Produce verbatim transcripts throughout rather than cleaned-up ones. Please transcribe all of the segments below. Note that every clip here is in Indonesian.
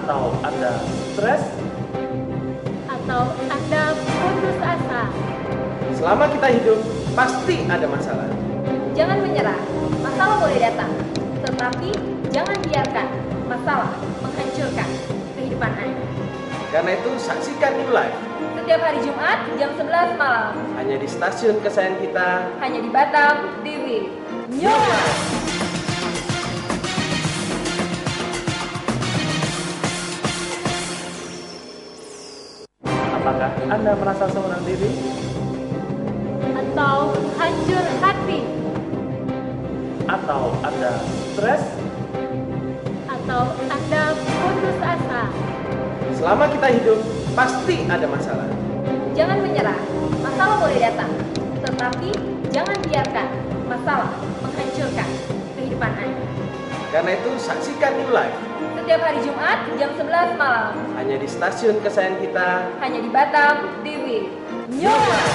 Atau Anda stres? Atau Anda putus asa? Selama kita hidup, pasti ada masalah. Jangan menyerah, masalah boleh datang, tetapi jangan biarkan masalah menghancurkan kehidupan Anda. Karena itu, saksikan New Life Setiap hari Jumat jam sebelas malam, hanya di stasiun kesayangan kita. hanya di Batam T V. New Life. Apakah Anda merasa seorang diri? Atau hancur hati? Atau Anda stres? Atau Anda putus asa? Selama kita hidup, pasti ada masalah. Jangan menyerah, masalah boleh datang, tetapi jangan biarkan masalah menghancurkan kehidupan Anda. Karena itu, saksikan New Life Setiap hari Jumat jam sebelas malam, hanya di stasiun kesayangan kita. hanya di Batam T V. New Life.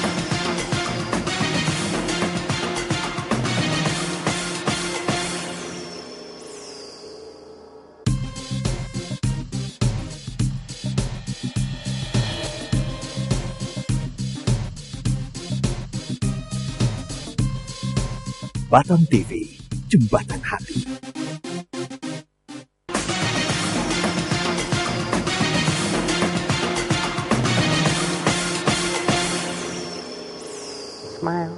Batam T V, Jembatan Hati. Smile.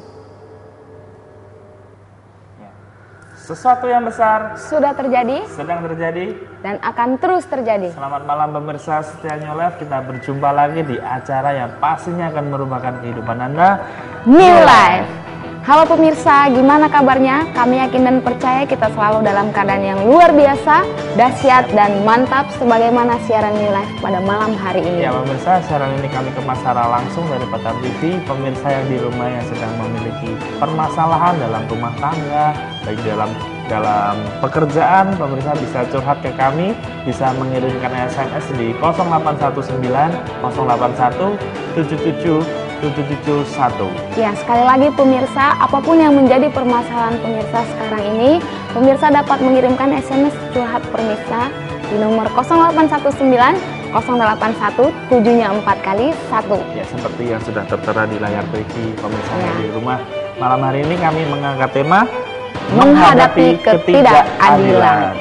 Sesuatu yang besar Sudah terjadi sedang terjadi. dan akan terus terjadi. Selamat malam pemirsa setia New Life. Kita berjumpa lagi di acara yang pastinya akan merubahkan kehidupan Anda, New Life. Halo pemirsa, gimana kabarnya? Kami yakin dan percaya kita selalu dalam keadaan yang luar biasa, dahsyat dan mantap sebagaimana siaran New Life pada malam hari ini. Ya pemirsa, siaran ini kami kemas secara langsung dari Batam T V. Pemirsa yang di rumah yang sedang memiliki permasalahan dalam rumah tangga, baik dalam dalam pekerjaan, pemirsa bisa curhat ke kami, bisa mengirimkan S M S di nol delapan satu sembilan nol delapan satu tujuh tujuh tujuh tujuh satu. Ya, sekali lagi pemirsa, apapun yang menjadi permasalahan pemirsa sekarang ini, pemirsa dapat mengirimkan S M S curhat pemirsa di nomor nol delapan satu sembilan nol delapan satu tujuh empat kali satu. Ya, seperti yang sudah tertera di layar T V pemirsa Ya. di rumah. Malam hari ini kami mengangkat tema Menghadapi ketidakadilan.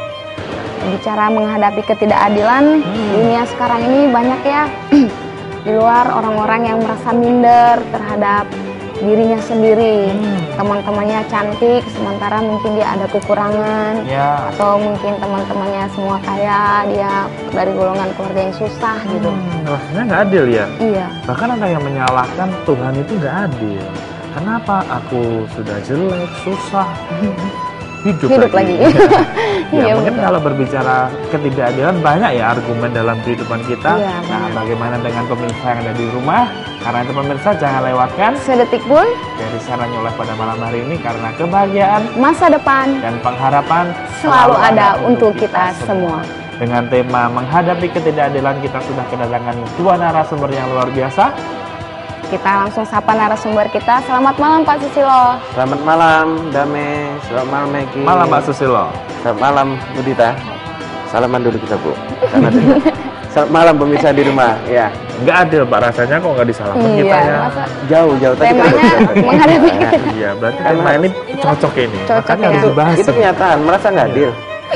Bicara menghadapi ketidakadilan, Hmm. dunia sekarang ini banyak ya di luar orang-orang yang merasa minder terhadap dirinya sendiri. Hmm. Teman-temannya cantik, sementara mungkin dia ada kekurangan. Ya. Atau mungkin teman-temannya semua kaya, dia dari golongan keluarga yang susah gitu. Hmm, rasanya nggak adil ya. Iya, Bahkan ada yang menyalahkan Tuhan itu nggak adil. Kenapa aku sudah jelek, susah, hidup, hidup lagi. lagi. Ya, Iya, mungkin betul. kalau berbicara ketidakadilan banyak ya argumen dalam kehidupan kita. Iya, Nah, banyak. bagaimana dengan pemirsa yang ada di rumah? Karena itu pemirsa jangan lewatkan Sedetik pun dari siaran New Life pada malam hari ini, karena kebahagiaan masa depan dan pengharapan selalu ada untuk kita semua. Dengan tema menghadapi ketidakadilan, kita sudah kedatangan dua narasumber yang luar biasa. Kita langsung sapa narasumber kita. Selamat malam Pak Susilo. Selamat malam, Dame. Selamat malam, Megi. Malam Mbak Susilo. Selamat malam, Budita. Salaman dulu kita, Bu. Selamat, Selamat malam pemirsa di rumah. Ya, Nggak adil Pak, rasanya kok nggak disalahkan Iya, kita ya. masa jauh jauh tadi kita temanya udah- menghadapi Ya, ketidakadilan. Iya, berarti tema ini cocok ini. Cocok Makanya ya. harus itu, dibahas. itu kenyataan. Merasa nggak adil?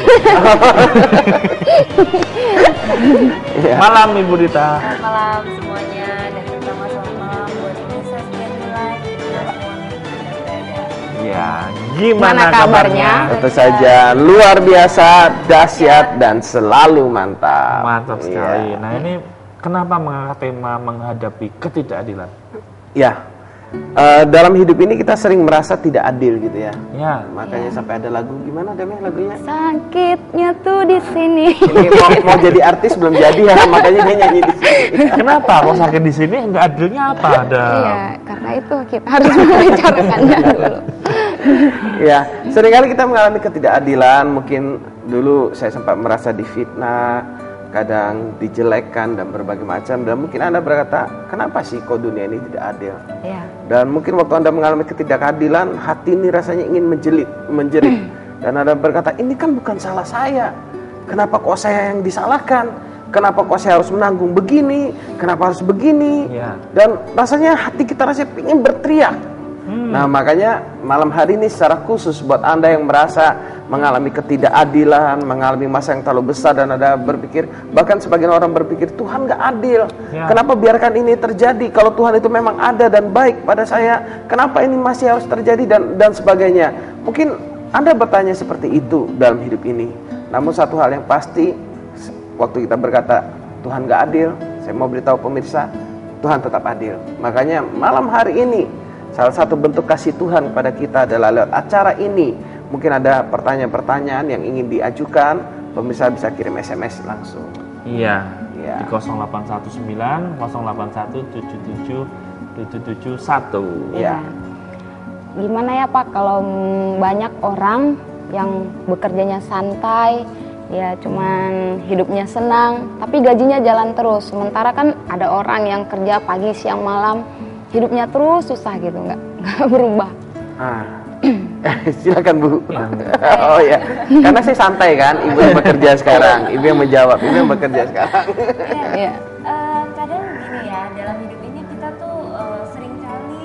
Iya. Malam Ibu Dita. Selamat malam semuanya, dan terutama selamat malam buat pemirsa setia New Life dimanapun Anda berada. Ya, gimana Mana kabarnya? kabarnya? Tentu saja luar biasa, dahsyat dan selalu mantap. Mantap sekali. Iya. Nah, ini kenapa mengangkat tema menghadapi ketidakadilan? Ya, eh, dalam hidup ini kita sering merasa tidak adil gitu ya. Ya, Makanya sampai ada lagu, gimana Dame lagunya? Sakitnya tuh di sini. Ini mau, mau jadi artis belum jadi ya, makanya dia nyanyi di sini. kenapa kok sakit di sini? Nggak adilnya apa? Ada. Iya, karena itu kita harus membicarakannya dulu. Ya, seringkali kita mengalami ketidakadilan. Mungkin dulu saya sempat merasa difitnah, kadang dijelekkan dan berbagai macam. Dan mungkin Anda berkata, kenapa sih kok dunia ini tidak adil? Iya. Dan mungkin waktu Anda mengalami ketidakadilan, hati ini rasanya ingin menjelit, menjerit. Dan Anda berkata, ini kan bukan salah saya. kenapa kok saya yang disalahkan? Kenapa kok saya harus menanggung begini? Kenapa harus begini? Ya. Dan rasanya hati kita rasanya ingin berteriak. Hmm. Nah makanya malam hari ini secara khusus buat Anda yang merasa mengalami ketidakadilan, mengalami masa yang terlalu besar dan ada berpikir, bahkan sebagian orang berpikir Tuhan gak adil. Ya. Kenapa biarkan ini terjadi? Kalau Tuhan itu memang ada dan baik pada saya, kenapa ini masih harus terjadi dan dan sebagainya? Mungkin Anda bertanya seperti itu dalam hidup ini. Namun satu hal yang pasti, waktu kita berkata Tuhan gak adil, saya mau beritahu pemirsa, Tuhan tetap adil. Makanya malam hari ini salah satu bentuk kasih Tuhan kepada kita adalah lewat acara ini. Mungkin ada pertanyaan-pertanyaan yang ingin diajukan, pemirsa bisa kirim S M S langsung. Iya, ya. Di nol delapan satu sembilan nol delapan satu tujuh tujuh tujuh tujuh satu. Ya. Gimana ya Pak kalau banyak orang yang bekerjanya santai, ya cuman hidupnya senang, tapi gajinya jalan terus. Sementara kan ada orang yang kerja pagi, siang, malam, hidupnya terus susah gitu, nggak nggak berubah. Ah. Silakan Bu. Oh ya, karena saya santai kan, ibu yang bekerja sekarang, ibu yang menjawab, ibu yang bekerja sekarang. Iya. Uh, kadang gini ya, dalam hidup ini kita tuh uh, seringkali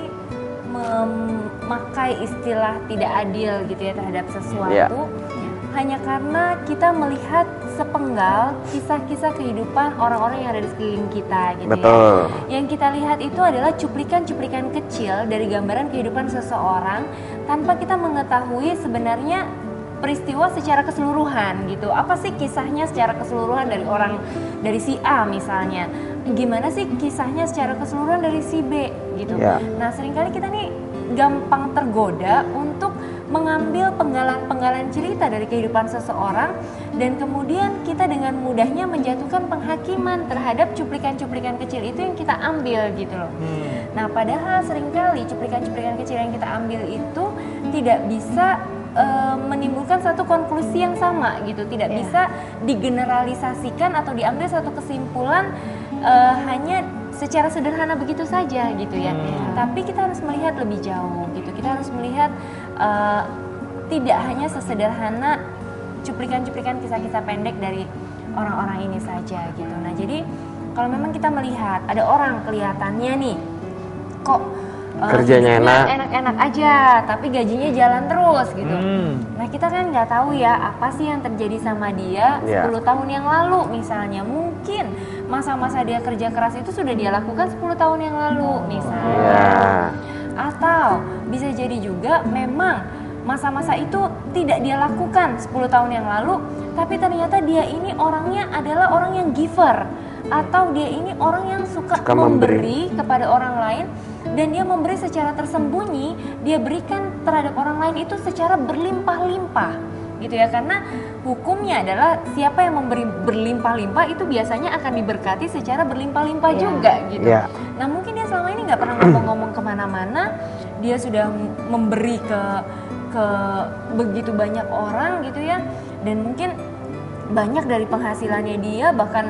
memakai istilah tidak adil gitu ya terhadap sesuatu. Yeah. Hanya karena kita melihat sepenggal kisah-kisah kehidupan orang-orang yang ada di sekeliling kita gitu. Betul. Ya. Yang kita lihat itu adalah cuplikan-cuplikan kecil dari gambaran kehidupan seseorang tanpa kita mengetahui sebenarnya peristiwa secara keseluruhan gitu. Apa sih kisahnya secara keseluruhan dari orang dari si A misalnya? Gimana sih kisahnya secara keseluruhan dari si B gitu. Ya. Nah, seringkali kita nih gampang tergoda untuk mengambil penggalan-penggalan cerita dari kehidupan seseorang dan kemudian kita dengan mudahnya menjatuhkan penghakiman terhadap cuplikan-cuplikan kecil itu yang kita ambil gitu loh. Hmm. Nah, padahal seringkali cuplikan-cuplikan kecil yang kita ambil itu tidak bisa uh, menimbulkan satu konklusi yang sama gitu, tidak yeah. bisa digeneralisasikan atau diambil satu kesimpulan uh, hanya secara sederhana begitu saja gitu ya. Hmm. Tapi kita harus melihat lebih jauh gitu. Kita harus melihat uh, tidak hanya sesederhana cuplikan-cuplikan kisah-kisah pendek dari orang-orang ini saja gitu. Nah, jadi kalau memang kita melihat ada orang kelihatannya nih kok uh, kerjanya enak, enak-enak aja, tapi gajinya jalan terus gitu. Hmm. Nah, kita kan nggak tahu ya apa sih yang terjadi sama dia yeah. sepuluh tahun yang lalu misalnya. Mungkin masa-masa dia kerja keras itu sudah dia lakukan sepuluh tahun yang lalu misalnya. Yeah. Atau bisa jadi juga memang masa-masa itu tidak dia lakukan sepuluh tahun yang lalu, tapi ternyata dia ini orangnya adalah orang yang giver, atau dia ini orang yang suka, suka memberi, memberi kepada orang lain, dan dia memberi secara tersembunyi, dia berikan terhadap orang lain itu secara berlimpah-limpah gitu ya. Karena hukumnya adalah siapa yang memberi berlimpah-limpah itu biasanya akan diberkati secara berlimpah-limpah yeah. juga gitu. Yeah. Nah, mungkin dia selama ini nggak pernah ngomong-ngomong kemana-mana, dia sudah memberi ke ke begitu banyak orang gitu ya, dan mungkin banyak dari penghasilannya dia, bahkan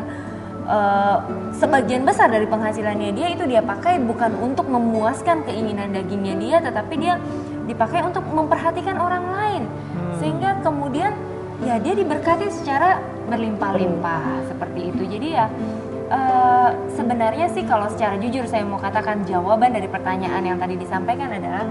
uh, sebagian besar dari penghasilannya dia itu dia pakai bukan untuk memuaskan keinginan dagingnya dia, tetapi dia dipakai untuk memperhatikan orang lain, hmm. sehingga kemudian ya dia diberkati secara berlimpah-limpah seperti itu. Jadi ya uh, sebenarnya sih kalau secara jujur saya mau katakan jawaban dari pertanyaan yang tadi disampaikan adalah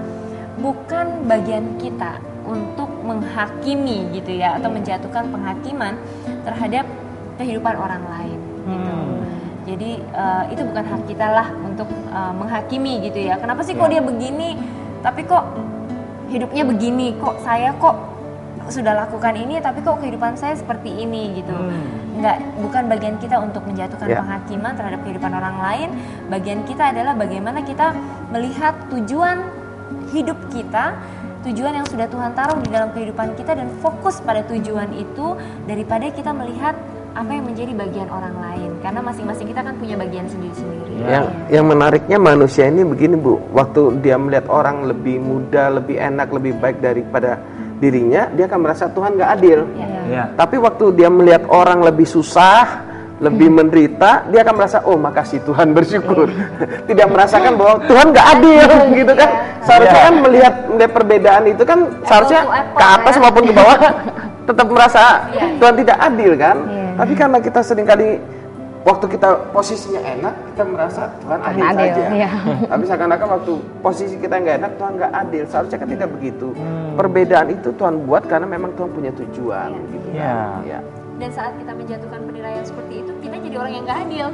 bukan bagian kita untuk menghakimi gitu ya, atau menjatuhkan penghakiman terhadap kehidupan orang lain gitu. Hmm. Jadi uh, itu bukan hak kita lah untuk uh, menghakimi gitu ya. Kenapa sih kok dia begini, tapi kok hidupnya begini, kok saya kok sudah lakukan ini tapi kok kehidupan saya seperti ini gitu. Hmm. Enggak, bukan bagian kita untuk menjatuhkan yeah. penghakiman terhadap kehidupan orang lain. Bagian kita adalah bagaimana kita melihat tujuan hidup kita, tujuan yang sudah Tuhan taruh di dalam kehidupan kita, dan fokus pada tujuan itu daripada kita melihat apa yang menjadi bagian orang lain, karena masing-masing kita kan punya bagian sendiri-sendiri. Yang ya. yang menariknya manusia ini begini Bu, waktu dia melihat orang lebih muda, lebih enak, lebih baik daripada dirinya, dia akan merasa Tuhan gak adil. Ya. Ya. Tapi waktu dia melihat orang lebih susah, lebih menderita, dia akan merasa oh makasih Tuhan, bersyukur. Tidak merasakan bahwa Tuhan gak adil gitu kan. Seharusnya kan melihat, melihat perbedaan itu kan seharusnya ke atas maupun ke bawah tetap merasa Iya. Tuhan tidak adil kan? Iya. Tapi karena kita seringkali waktu kita posisinya enak, kita merasa Tuhan adil, adil, saja. iya. Tapi seakan-akan waktu posisi kita nggak enak, Tuhan nggak adil. Seharusnya kan tidak begitu. Hmm. Perbedaan itu Tuhan buat karena memang Tuhan punya tujuan. Gitu kan? Iya. Ya. Dan saat kita menjatuhkan penilaian seperti itu, kita jadi orang yang nggak adil.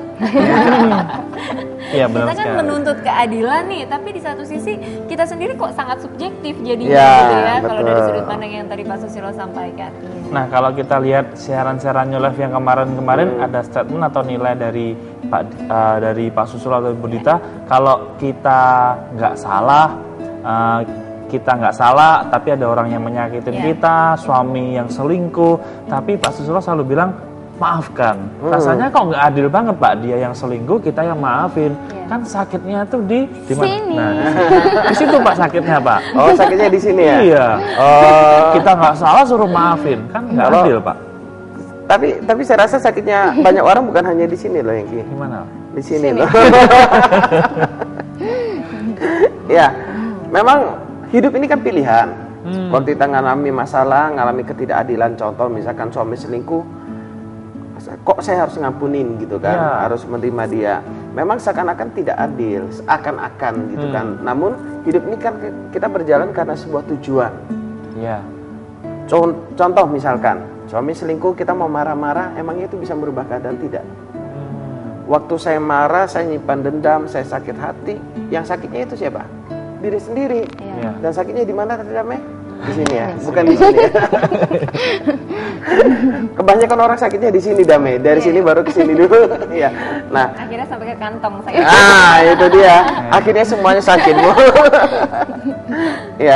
Iya, Kita benar kan sekali. menuntut keadilan nih, tapi di satu sisi kita sendiri kok sangat subjektif jadinya Ya, gitu ya. Kalau dari betul. sudut pandang yang tadi Pak Susilo sampaikan. Nah, kalau kita lihat siaran-siaran New Life yang kemarin-kemarin Hmm. ada statement atau nilai dari Pak uh, dari Pak Susilo atau Bu Dita, kalau kita nggak salah, uh, kita nggak salah, tapi ada orang yang menyakitin Iya. kita, suami yang selingkuh, tapi Pak Susilo selalu bilang maafkan. Hmm. Rasanya kok nggak adil banget, Pak, dia yang selingkuh, kita yang maafin. Iya. Kan sakitnya tuh di di mana? Sini. Nah, di situ Pak sakitnya, Pak. Oh, sakitnya di sini ya? Iya. Oh, Kita nggak salah suruh maafin, kan nggak Kalau- adil, Pak. tapi tapi saya rasa sakitnya banyak orang bukan hanya di sini loh, Yengki. Gimana? Di sini loh. Ya, memang hidup ini kan pilihan. Hmm. Waktu kita ngalami masalah, ngalami ketidakadilan, contoh misalkan suami selingkuh, kok saya harus ngampunin gitu kan, Ya. harus menerima dia. Memang seakan-akan tidak adil, seakan-akan gitu Hmm. kan. Namun hidup ini kan kita berjalan karena sebuah tujuan. Iya. Con- Contoh misalkan, suami selingkuh kita mau marah-marah, emangnya itu bisa merubah keadaan? Tidak. Waktu saya marah, saya nyimpan dendam, saya sakit hati, yang sakitnya itu siapa? Diri sendiri. Iya. Dan sakitnya di mana tadi Dame? Di sini ya, bukan di sini ya. Kebanyakan orang sakitnya di sini Dame, dari sini baru ke sini dulu. Iya. Nah, Akhirnya sampai ke kantong saya. ah itu dia. Akhirnya semuanya sakit. Ya.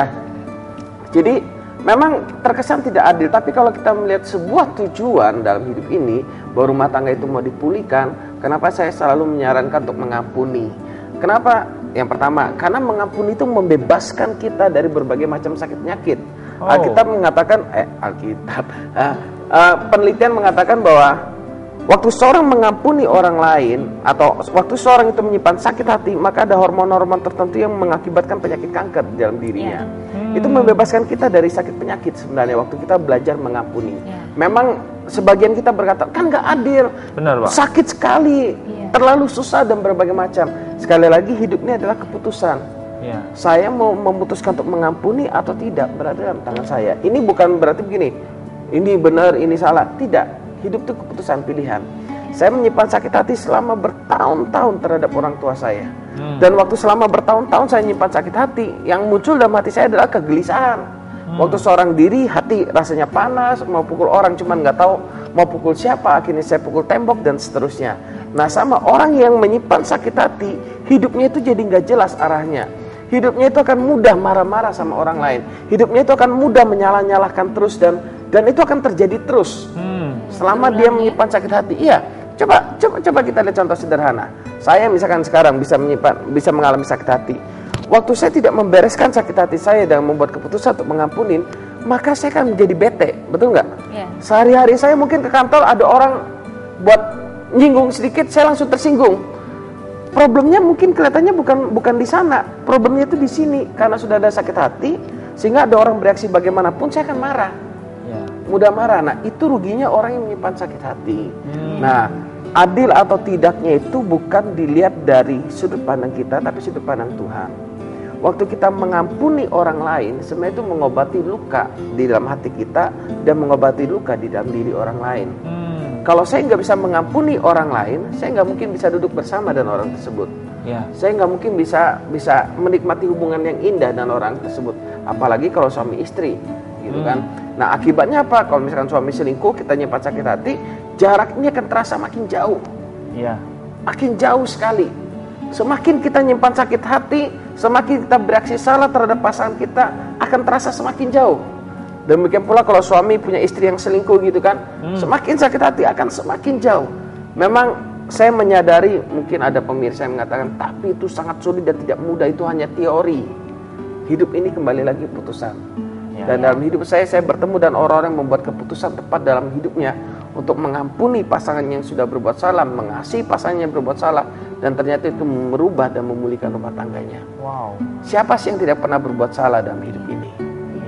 Jadi memang terkesan tidak adil, tapi kalau kita melihat sebuah tujuan dalam hidup ini, bahwa rumah tangga itu mau dipulihkan, kenapa saya selalu menyarankan untuk mengampuni? Kenapa? Yang pertama, karena mengampuni itu membebaskan kita dari berbagai macam sakit penyakit. Oh. Alkitab mengatakan, eh Alkitab, ah, ah, penelitian mengatakan bahwa waktu seorang mengampuni orang lain atau waktu seorang itu menyimpan sakit hati, maka ada hormon-hormon tertentu yang mengakibatkan penyakit kanker di dalam dirinya. Itu membebaskan kita dari sakit penyakit sebenarnya waktu kita belajar mengampuni. Ya. Memang sebagian kita berkata, kan nggak adil, Benar, Pak. sakit sekali, Iya. terlalu susah dan berbagai macam. Sekali lagi hidup ini adalah keputusan. Iya. Saya mau memutuskan untuk mengampuni atau tidak berada dalam tangan saya. Ini bukan berarti begini, ini benar, ini salah. Tidak, hidup itu keputusan pilihan. Saya menyimpan sakit hati selama bertahun-tahun terhadap orang tua saya. Hmm. Dan waktu selama bertahun-tahun saya menyimpan sakit hati, yang muncul dalam hati saya adalah kegelisahan. Waktu seorang diri, hati rasanya panas, mau pukul orang cuman nggak tahu mau pukul siapa, akhirnya saya pukul tembok dan seterusnya. Nah, sama orang yang menyimpan sakit hati, hidupnya itu jadi nggak jelas arahnya. Hidupnya itu akan mudah marah-marah sama orang lain. Hidupnya itu akan mudah menyalah-nyalahkan terus dan dan itu akan terjadi terus. Hmm. Selama dia menyimpan sakit hati. Iya, coba coba coba kita lihat contoh sederhana. Saya misalkan sekarang bisa menyimpan bisa mengalami sakit hati. Waktu saya tidak membereskan sakit hati saya dan membuat keputusan untuk mengampunin, maka saya akan menjadi bete, betul nggak? Iya. Sehari-hari saya mungkin ke kantor ada orang buat nyinggung sedikit, saya langsung tersinggung. Problemnya mungkin kelihatannya bukan bukan di sana, problemnya itu di sini karena sudah ada sakit hati, sehingga ada orang bereaksi bagaimanapun saya akan marah, Ya. mudah marah. Nah itu ruginya orang yang menyimpan sakit hati. Hmm. Nah adil atau tidaknya itu bukan dilihat dari sudut pandang kita, tapi sudut pandang Tuhan. Waktu kita mengampuni orang lain, sebenarnya itu mengobati luka di dalam hati kita dan mengobati luka di dalam diri orang lain. Hmm. Kalau saya nggak bisa mengampuni orang lain, saya nggak mungkin bisa duduk bersama dengan orang tersebut. Ya. Saya nggak mungkin bisa bisa menikmati hubungan yang indah dengan orang tersebut. Apalagi kalau suami istri, gitu Hmm. kan. Nah akibatnya apa? Kalau misalkan suami selingkuh, kita nyimpan sakit hati, jarak ini akan terasa makin jauh, Ya. makin jauh sekali. Semakin kita nyimpan sakit hati, semakin kita bereaksi salah terhadap pasangan kita, akan terasa semakin jauh. Demikian pula kalau suami punya istri yang selingkuh gitu kan, Hmm. semakin sakit hati akan semakin jauh. Memang saya menyadari mungkin ada pemirsa yang mengatakan, tapi itu sangat sulit dan tidak mudah, itu hanya teori. Hidup ini kembali lagi putusan. Ya. Dan dalam hidup saya, saya bertemu dan orang-orang yang membuat keputusan tepat dalam hidupnya untuk mengampuni pasangan yang sudah berbuat salah, mengasihi pasangan yang berbuat salah, dan ternyata itu merubah dan memulihkan rumah tangganya. Wow. Siapa sih yang tidak pernah berbuat salah dalam hidup ini? Ya.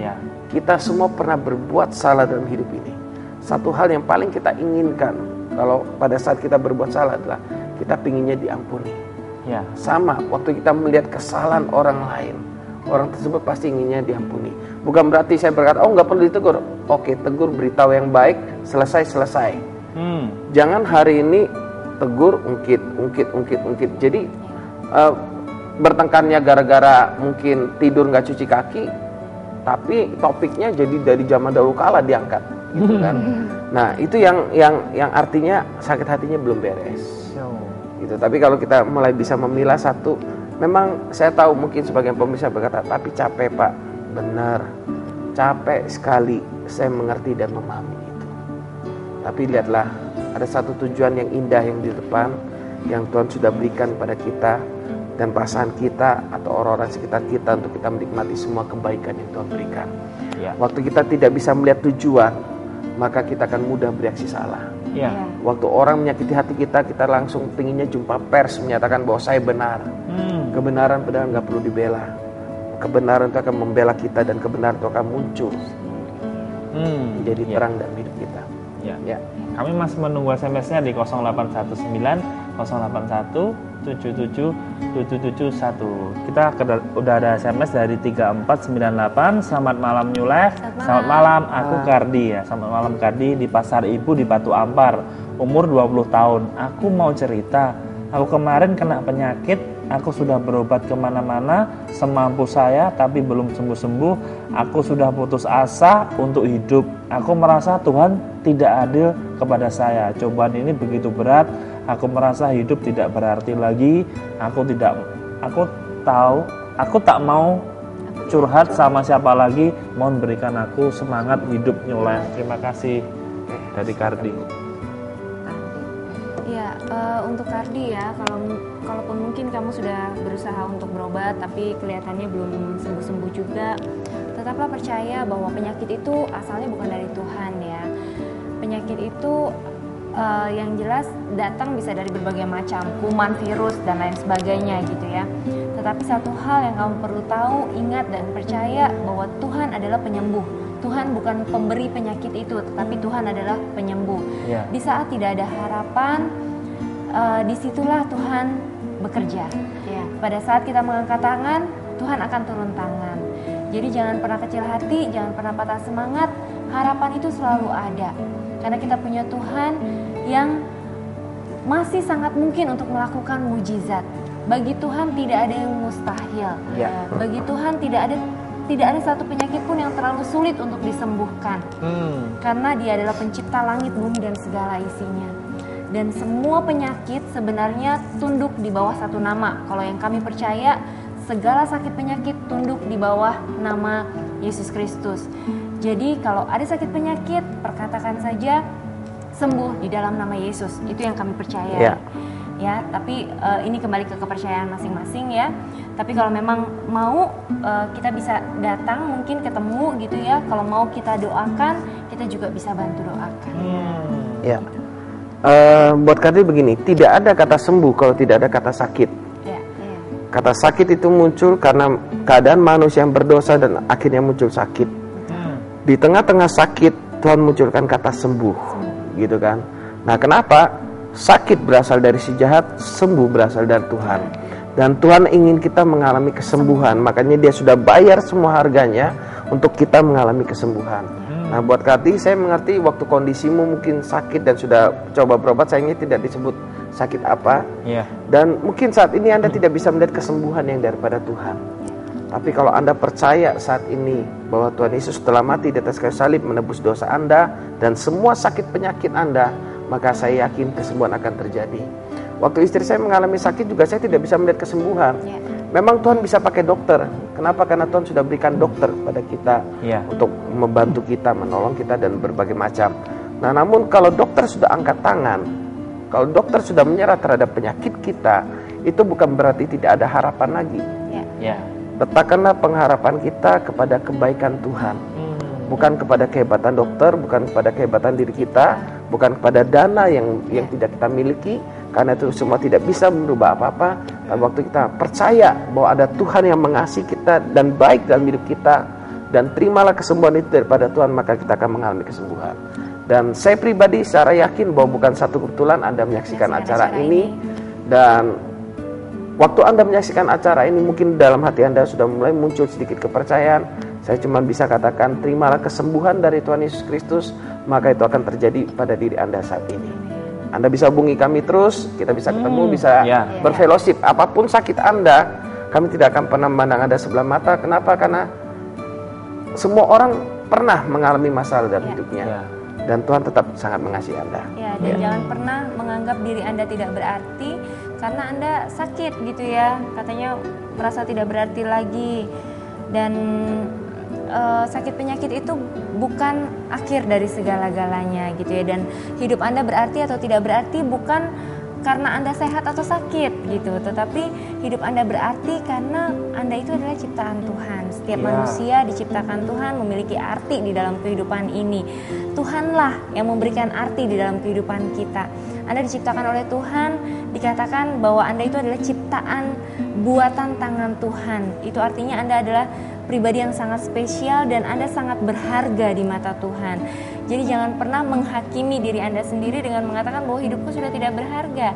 kita semua pernah berbuat salah dalam hidup ini. Satu hal yang paling kita inginkan kalau pada saat kita berbuat salah adalah kita pinginnya diampuni. Ya. Sama, waktu kita melihat kesalahan orang lain, orang tersebut pasti inginnya diampuni. Bukan berarti saya berkata, oh nggak perlu ditegur. Oke, tegur, beritahu yang baik, selesai-selesai. Hmm. Jangan hari ini tegur, ungkit, ungkit, ungkit, ungkit. Jadi uh, bertengkarnya gara-gara mungkin tidur nggak cuci kaki, tapi topiknya jadi dari zaman dahulu kala diangkat, gitu kan? Nah itu yang yang yang artinya sakit hatinya belum beres. Gitu. Tapi kalau kita mulai bisa memilah satu, memang saya tahu mungkin sebagian pemirsa berkata, tapi capek Pak, benar, capek sekali, saya mengerti dan memahami itu. Tapi lihatlah, ada satu tujuan yang indah yang di depan, yang Tuhan sudah berikan pada kita dan pasangan kita atau orang-orang sekitar kita untuk kita menikmati semua kebaikan yang Tuhan berikan. Ya. Waktu kita tidak bisa melihat tujuan, maka kita akan mudah bereaksi salah. Ya. Waktu orang menyakiti hati kita, kita langsung pinginnya jumpa pers menyatakan bahwa saya benar. Hmm. Kebenaran padahal nggak perlu dibela. Kebenaran itu akan membela kita dan kebenaran itu akan muncul Hmm. menjadi Ya. terang dalam hidup kita. Ya. Ya. Kami masih menunggu S M S-nya di nol delapan satu sembilan nol delapan satu tujuh tujuh tujuh tujuh satu. Kita keda- udah ada S M S dari tiga empat sembilan delapan. Selamat malam Nyuleh. Selamat Selamat malam, aku Kardi ya. Selamat malam Kardi di Pasar Ibu di Batu Ampar. Umur dua puluh tahun. Aku mau cerita. Aku kemarin kena penyakit. Aku sudah berobat kemana-mana semampu saya, tapi belum sembuh-sembuh. Aku sudah putus asa untuk hidup. Aku merasa Tuhan tidak adil kepada saya. Cobaan ini begitu berat. Aku merasa hidup tidak berarti lagi. Aku tidak, aku tahu, aku tak mau curhat sama siapa lagi. Mohon berikan aku semangat hidup Nyuleh. Terima kasih dari Kardi. Ya, uh, untuk Kardi ya, kalau kalaupun mungkin kamu sudah berusaha untuk berobat tapi kelihatannya belum sembuh-sembuh juga, tetaplah percaya bahwa penyakit itu asalnya bukan dari Tuhan ya. Penyakit itu uh, yang jelas datang bisa dari berbagai macam kuman, virus dan lain sebagainya gitu ya. Tetapi satu hal yang kamu perlu tahu, ingat dan percaya bahwa Tuhan adalah penyembuh. Tuhan bukan pemberi penyakit itu, tetapi Tuhan adalah penyembuh. Ya. Di saat tidak ada harapan, uh, disitulah Tuhan bekerja. Ya. Pada saat kita mengangkat tangan, Tuhan akan turun tangan. Jadi jangan pernah kecil hati, jangan pernah patah semangat. Harapan itu selalu ada, karena kita punya Tuhan yang masih sangat mungkin untuk melakukan mujizat. Bagi Tuhan tidak ada yang mustahil. Ya. Bagi Tuhan tidak ada Tidak ada satu penyakit pun yang terlalu sulit untuk disembuhkan. Hmm. Karena Dia adalah pencipta langit, bumi, dan segala isinya. Dan semua penyakit sebenarnya tunduk di bawah satu nama. Kalau yang kami percaya, segala sakit penyakit tunduk di bawah nama Yesus Kristus. Jadi kalau ada sakit penyakit, perkatakan saja sembuh di dalam nama Yesus. Itu yang kami percaya. Ya. Ya, tapi uh, ini kembali ke kepercayaan masing-masing ya. Tapi kalau memang mau uh, kita bisa datang, mungkin ketemu gitu ya. Kalau mau kita doakan, kita juga bisa bantu doakan. Hmm. Ya. Uh, buat Kardi begini, tidak ada kata sembuh kalau tidak ada kata sakit. Ya, ya. Kata sakit itu muncul karena keadaan manusia yang berdosa dan akhirnya muncul sakit. Hmm. Di tengah-tengah sakit Tuhan munculkan kata sembuh, gitu kan? Nah, kenapa? Sakit berasal dari si jahat, sembuh berasal dari Tuhan. Dan Tuhan ingin kita mengalami kesembuhan, makanya Dia sudah bayar semua harganya untuk kita mengalami kesembuhan. Nah, buat Kardi, saya mengerti waktu kondisimu mungkin sakit dan sudah coba berobat, sayangnya tidak disebut sakit apa. Ya. Dan mungkin saat ini Anda tidak bisa melihat kesembuhan yang daripada Tuhan. Tapi kalau Anda percaya saat ini bahwa Tuhan Yesus telah mati di atas kayu salib menebus dosa Anda dan semua sakit penyakit Anda, maka saya yakin kesembuhan akan terjadi. Waktu istri saya mengalami sakit juga saya tidak bisa melihat kesembuhan. Ya. Memang Tuhan bisa pakai dokter. Kenapa? Karena Tuhan sudah berikan dokter pada kita Ya. untuk membantu kita, menolong kita dan berbagai macam. Nah, namun kalau dokter sudah angkat tangan, kalau dokter sudah menyerah terhadap penyakit kita, itu bukan berarti tidak ada harapan lagi. Ya. Ya. Letakkanlah pengharapan kita kepada kebaikan Tuhan. Hmm. Bukan kepada kehebatan dokter, bukan kepada kehebatan diri kita, bukan kepada dana yang yang tidak kita miliki, karena itu semua tidak bisa merubah apa-apa. Dan waktu kita percaya bahwa ada Tuhan yang mengasihi kita dan baik dalam hidup kita, dan terimalah kesembuhan itu daripada Tuhan, maka kita akan mengalami kesembuhan. Dan saya pribadi secara yakin bahwa bukan satu kebetulan Anda menyaksikan acara, acara ini, dan waktu Anda menyaksikan acara ini mungkin dalam hati Anda sudah mulai muncul sedikit kepercayaan. Saya cuma bisa katakan, terimalah kesembuhan dari Tuhan Yesus Kristus, maka itu akan terjadi pada diri Anda saat ini. Anda bisa hubungi kami terus, kita bisa ketemu, hmm, bisa ya. berfellowship. Apapun sakit Anda, kami tidak akan pernah memandang Anda sebelah mata. Kenapa? Karena semua orang pernah mengalami masalah dalam ya. hidupnya. Ya. Dan Tuhan tetap sangat mengasihi Anda. Ya, dan ya. jangan pernah menganggap diri Anda tidak berarti karena Anda sakit gitu ya. Katanya merasa tidak berarti lagi. Dan uh, sakit penyakit itu bukan akhir dari segala-galanya gitu ya. Dan hidup Anda berarti atau tidak berarti bukan karena Anda sehat atau sakit gitu, tetapi hidup Anda berarti karena Anda itu adalah ciptaan Tuhan. Setiap yeah. manusia diciptakan Tuhan memiliki arti di dalam kehidupan ini. Tuhanlah yang memberikan arti di dalam kehidupan kita. Anda diciptakan oleh Tuhan, dikatakan bahwa Anda itu adalah ciptaan buatan tangan Tuhan. Itu artinya Anda adalah pribadi yang sangat spesial dan Anda sangat berharga di mata Tuhan. Jadi jangan pernah menghakimi diri Anda sendiri dengan mengatakan bahwa hidupku sudah tidak berharga.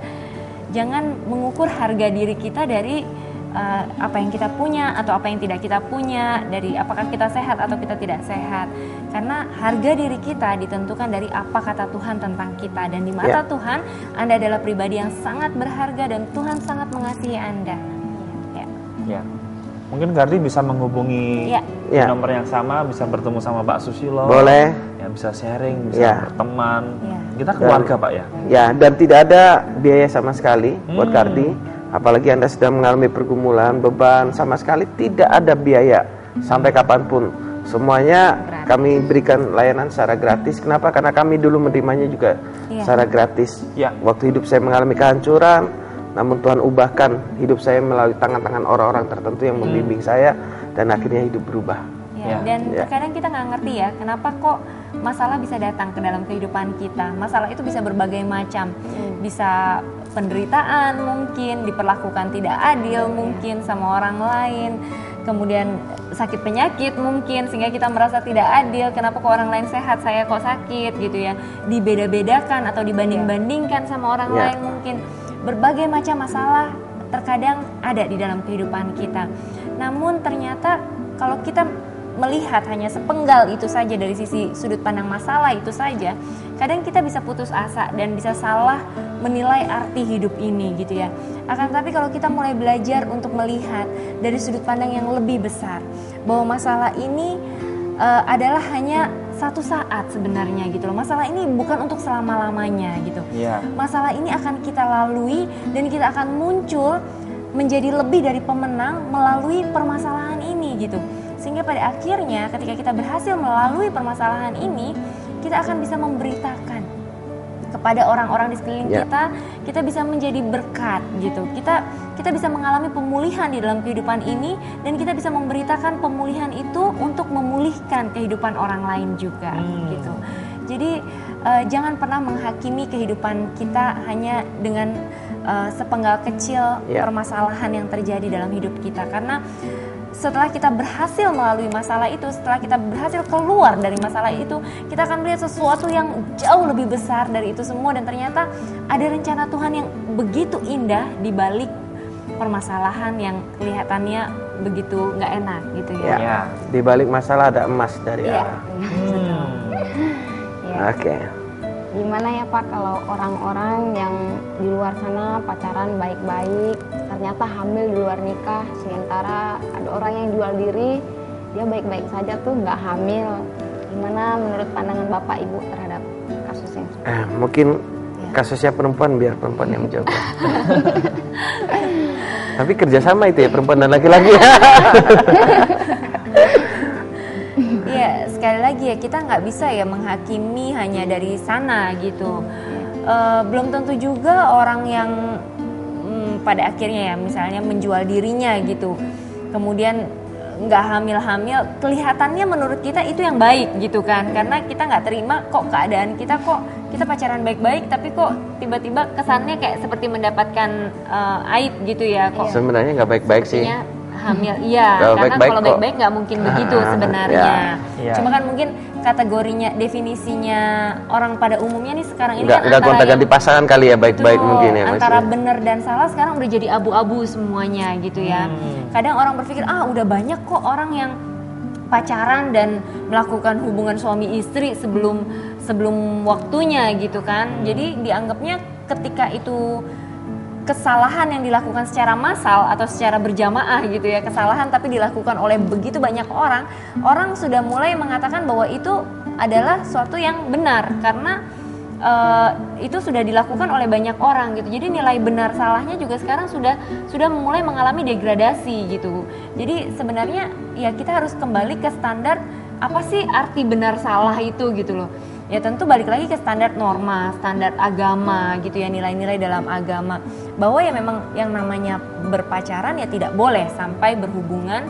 Jangan mengukur harga diri kita dari uh, apa yang kita punya atau apa yang tidak kita punya, dari apakah kita sehat atau kita tidak sehat. Karena harga diri kita ditentukan dari apa kata Tuhan tentang kita. Dan di mata yeah. Tuhan, Anda adalah pribadi yang sangat berharga dan Tuhan sangat mengasihi Anda. Ya. Yeah. Mungkin Gardi bisa menghubungi ya. Ya. nomor yang sama, bisa bertemu sama Pak Susilo. Boleh. Ya, bisa sharing, bisa ya. berteman. Ya. Kita keluarga dan, Pak ya. Ya, dan tidak ada biaya sama sekali hmm. buat Gardi. Apalagi Anda sedang mengalami pergumulan, beban, sama sekali tidak ada biaya sampai kapanpun. Semuanya gratis. Kami berikan layanan secara gratis. Kenapa? Karena kami dulu menerimanya juga ya. secara gratis. Ya. Waktu hidup saya mengalami kehancuran, namun Tuhan ubahkan hidup saya melalui tangan-tangan orang-orang tertentu yang membimbing hmm. saya, dan akhirnya hidup berubah. Ya, ya. Dan ya. terkadang kita nggak ngerti ya, kenapa kok masalah bisa datang ke dalam kehidupan kita. Masalah itu bisa berbagai macam, hmm. bisa penderitaan mungkin, diperlakukan tidak adil hmm. mungkin sama orang lain, kemudian sakit penyakit mungkin, sehingga kita merasa tidak adil, kenapa kok orang lain sehat, saya kok sakit gitu ya. Dibeda-bedakan atau dibanding-bandingkan sama orang ya. lain mungkin. Berbagai macam masalah terkadang ada di dalam kehidupan kita. Namun ternyata kalau kita melihat hanya sepenggal itu saja dari sisi sudut pandang masalah itu saja, kadang kita bisa putus asa dan bisa salah menilai arti hidup ini gitu ya. Akan tetapi kalau kita mulai belajar untuk melihat dari sudut pandang yang lebih besar, bahwa masalah ini uh, adalah hanya satu saat sebenarnya gitu loh. Masalah ini bukan untuk selama-lamanya gitu. Yeah. Masalah ini akan kita lalui dan kita akan muncul menjadi lebih dari pemenang melalui permasalahan ini gitu. Sehingga pada akhirnya ketika kita berhasil melalui permasalahan ini, kita akan bisa memberitakan kepada orang-orang di sekeliling yeah. kita, kita bisa menjadi berkat gitu. Kita kita bisa mengalami pemulihan di dalam kehidupan ini, dan kita bisa memberitakan pemulihan itu untuk memulihkan kehidupan orang lain juga hmm. gitu. Jadi uh, jangan pernah menghakimi kehidupan kita hanya dengan uh, sepenggal kecil yeah. permasalahan yang terjadi dalam hidup kita, karena setelah kita berhasil melalui masalah itu, setelah kita berhasil keluar dari masalah itu, kita akan melihat sesuatu yang jauh lebih besar dari itu semua, dan ternyata ada rencana Tuhan yang begitu indah di balik permasalahan yang kelihatannya begitu nggak enak gitu ya. Ya, di balik masalah ada emas dari ya. Allah. Hmm. Ya. Oke. Okay. Gimana ya Pak kalau orang-orang yang di luar sana pacaran baik-baik, ternyata hamil di luar nikah, sementara ada orang yang jual diri, dia baik-baik saja tuh nggak hamil. Gimana menurut pandangan Bapak Ibu terhadap kasus yang seperti eh, mungkin ya. Kasusnya perempuan, biar perempuan yang menjawab. Tapi kerjasama itu ya, perempuan dan laki-laki. Iya, sekali lagi ya, kita nggak bisa ya menghakimi hanya dari sana gitu. E, belum tentu juga orang yang hmm, pada akhirnya ya misalnya menjual dirinya gitu, kemudian nggak hamil-hamil, kelihatannya menurut kita itu yang baik gitu kan, karena kita nggak terima kok keadaan kita, kok kita pacaran baik-baik tapi kok tiba-tiba kesannya kayak seperti mendapatkan uh, aib gitu ya kok. Sebenarnya nggak baik-baik sih. hamil, iya. Kalau Karena baik-baik kalau kok. baik-baik nggak mungkin begitu Ah, sebenarnya. ya. Cuma kan mungkin kategorinya, definisinya orang pada umumnya nih sekarang ini Nggak kan nggak antara gonta-ganti yang- pasangan kali ya, baik-baik Betul, mungkin ya antara maksudnya. benar dan salah sekarang udah jadi abu-abu semuanya gitu ya. Hmm. Kadang orang berpikir ah udah banyak kok orang yang pacaran dan melakukan hubungan suami istri sebelum sebelum waktunya gitu kan. Jadi dianggapnya ketika itu kesalahan yang dilakukan secara massal atau secara berjamaah gitu ya, kesalahan tapi dilakukan oleh begitu banyak orang, orang sudah mulai mengatakan bahwa itu adalah suatu yang benar karena uh, itu sudah dilakukan oleh banyak orang gitu. Jadi nilai benar salahnya juga sekarang sudah sudah mulai mengalami degradasi gitu. Jadi sebenarnya ya kita harus kembali ke standar apa sih arti benar salah itu gitu loh. Ya tentu balik lagi ke standar norma, standar agama gitu ya, nilai-nilai dalam agama. Bahwa ya memang yang namanya berpacaran ya tidak boleh sampai berhubungan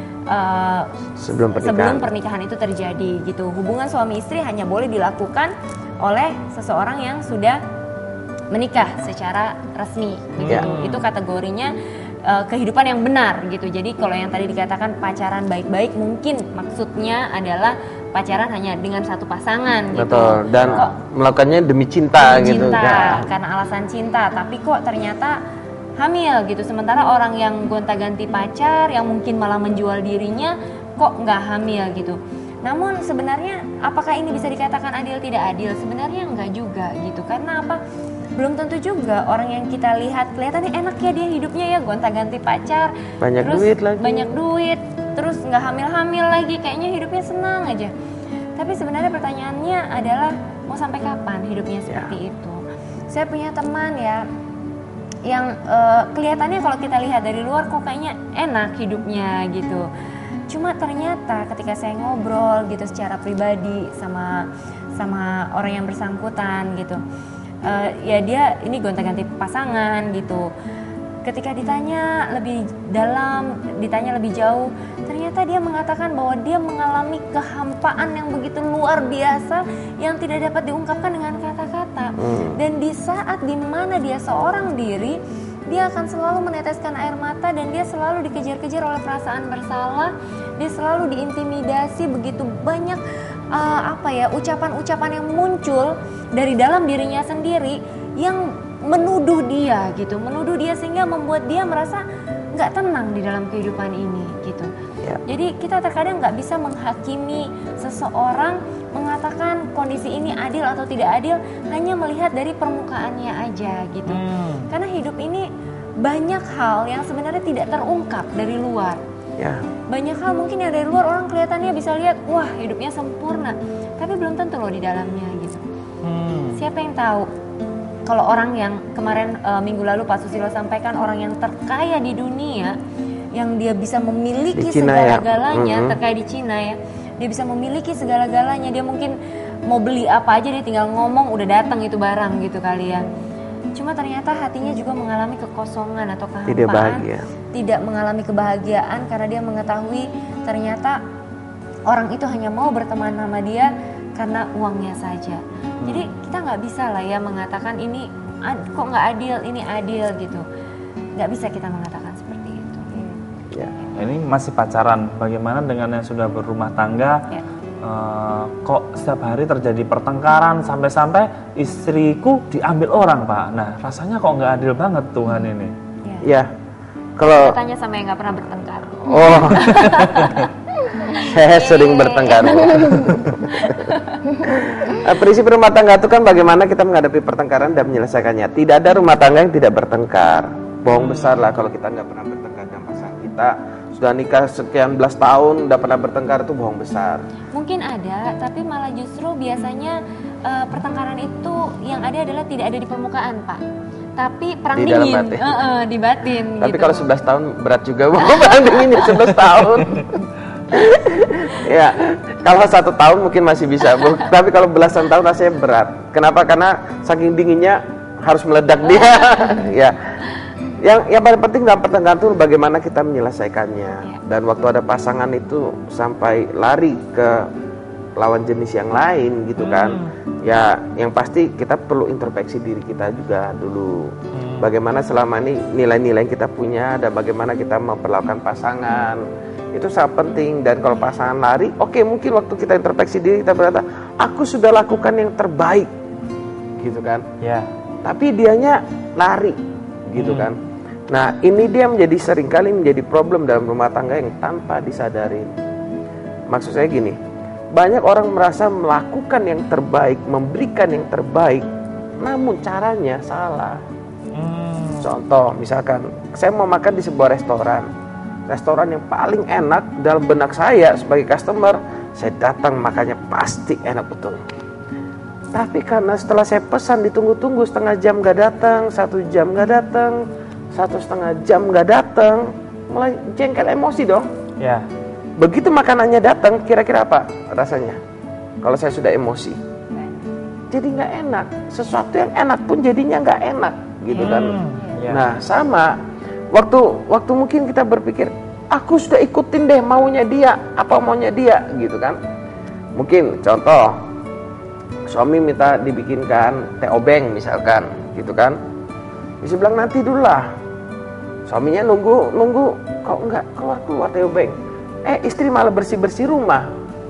uh, Sebelum pernikahan. sebelum pernikahan itu terjadi gitu. Hubungan suami istri hanya boleh dilakukan oleh seseorang yang sudah menikah secara resmi gitu. Ya. Itu kategorinya uh, kehidupan yang benar gitu. Jadi kalau yang tadi dikatakan pacaran baik-baik mungkin maksudnya adalah pacaran hanya dengan satu pasangan gitu. Betul, dan Kok melakukannya demi cinta, demi gitu cinta, kan. karena alasan cinta, tapi kok ternyata hamil gitu. Sementara orang yang gonta-ganti pacar, yang mungkin malah menjual dirinya, kok nggak hamil gitu. Namun sebenarnya apakah ini bisa dikatakan adil tidak adil? Sebenarnya nggak juga gitu. Karena apa? Belum tentu juga orang yang kita lihat kelihatannya enak ya dia hidupnya ya, gonta-ganti pacar, Banyak terus duit lagi. banyak duit, terus nggak hamil-hamil lagi, kayaknya hidupnya senang aja. Tapi sebenarnya pertanyaannya adalah mau sampai kapan hidupnya seperti itu? Saya punya teman ya yang uh, kelihatannya kalau kita lihat dari luar kok kayaknya enak hidupnya gitu. Cuma ternyata ketika saya ngobrol gitu secara pribadi sama sama orang yang bersangkutan gitu, uh, ya dia ini gonta-ganti pasangan gitu. Ketika ditanya lebih dalam, ditanya lebih jauh, ternyata dia mengatakan bahwa dia mengalami kehampaan yang begitu luar biasa yang tidak dapat diungkapkan dengan kata-kata. Hmm. Dan di saat dimana dia seorang diri, dia akan selalu meneteskan air mata dan dia selalu dikejar-kejar oleh perasaan bersalah. Dia selalu diintimidasi, begitu banyak uh, apa ya ucapan-ucapan yang muncul dari dalam dirinya sendiri yang menuduh dia gitu, menuduh dia sehingga membuat dia merasa nggak tenang di dalam kehidupan ini gitu. Ya. Jadi kita terkadang nggak bisa menghakimi seseorang, mengatakan kondisi ini adil atau tidak adil hanya melihat dari permukaannya aja gitu. Hmm. Karena hidup ini banyak hal yang sebenarnya tidak terungkap dari luar. Ya. Banyak hal mungkin yang dari luar orang kelihatannya bisa lihat, wah hidupnya sempurna, tapi belum tentu loh di dalamnya gitu. Hmm. Siapa yang tahu? Kalau orang yang kemarin uh, minggu lalu Pak Susilo sampaikan orang yang terkaya di dunia, yang dia bisa memiliki Di Cina ya? segala-galanya, Mm-hmm. terkaya di Cina ya, dia bisa memiliki segala-galanya, dia mungkin mau beli apa aja dia tinggal ngomong udah datang itu barang gitu kali ya. Cuma ternyata hatinya juga mengalami kekosongan atau kehampaan, Tidak bahagia. tidak mengalami kebahagiaan karena dia mengetahui ternyata orang itu hanya mau berteman sama dia karena uangnya saja. Jadi kita nggak bisa lah ya mengatakan ini ad, kok nggak adil, ini adil gitu. Nggak bisa kita mengatakan seperti itu. Ya. Ini masih pacaran. Bagaimana dengan yang sudah berumah tangga? Ya. Eh, kok setiap hari terjadi pertengkaran sampai-sampai istriku diambil orang, Pak. Nah, rasanya kok nggak adil banget Tuhan ini. Ya. Ya. Kalau Tanya sama yang nggak pernah bertengkar. oh saya sering bertengkar. Eh, Prinsip rumah tangga itu kan bagaimana kita menghadapi pertengkaran dan menyelesaikannya. Tidak ada rumah tangga yang tidak bertengkar. Bohong besar lah kalau kita nggak pernah bertengkar dengan pasangan kita. Sudah nikah sekian belas tahun, udah pernah bertengkar, itu bohong besar. Mungkin ada, tapi malah justru biasanya eh, pertengkaran itu yang ada adalah tidak ada di permukaan, Pak. Tapi perang Di dalam dingin, batin. Eh, eh, di batin. Tapi gitu. kalau sebelas tahun berat juga. Perang dingin ya sebelas tahun. Ya, kalau satu tahun mungkin masih bisa, Bu. Tapi kalau belasan tahun rasanya berat. Kenapa? Karena saking dinginnya harus meledak dia. Ya. Yang yang paling penting dalam pertengkaran itu bagaimana kita menyelesaikannya. Dan waktu ada pasangan itu sampai lari ke lawan jenis yang lain gitu kan. Hmm. Ya yang pasti kita perlu introspeksi diri kita juga dulu. Hmm. Bagaimana selama ini nilai-nilai yang kita punya dan bagaimana kita memperlakukan pasangan. Itu sangat penting. Dan kalau pasangan lari, oke okay, mungkin waktu kita introspeksi diri kita berkata, aku sudah lakukan yang terbaik gitu kan. Ya. Tapi dianya lari gitu hmm. kan. Nah ini dia menjadi seringkali menjadi problem dalam rumah tangga yang tanpa disadarin. Maksud saya gini, banyak orang merasa melakukan yang terbaik, memberikan yang terbaik, namun caranya salah. Hmm. Contoh, misalkan saya mau makan di sebuah restoran, restoran yang paling enak dalam benak saya sebagai customer, saya datang makannya pasti enak betul. Tapi karena setelah saya pesan ditunggu-tunggu setengah jam gak datang, satu jam gak datang, satu setengah jam gak datang, mulai jengkel, emosi dong. Ya. Begitu makanannya datang, kira-kira apa rasanya? Kalau saya sudah emosi, jadi nggak enak. Sesuatu yang enak pun jadinya nggak enak, gitu kan? Hmm, ya. Nah sama, waktu waktu mungkin kita berpikir, aku sudah ikutin deh maunya dia, apa maunya dia, gitu kan? Mungkin contoh, suami minta dibikinkan teh obeng misalkan, gitu kan? Bisa bilang nanti dulu lah. Suaminya nunggu, nunggu, kok nggak keluar-keluar teh obeng. Eh istri malah bersih-bersih rumah.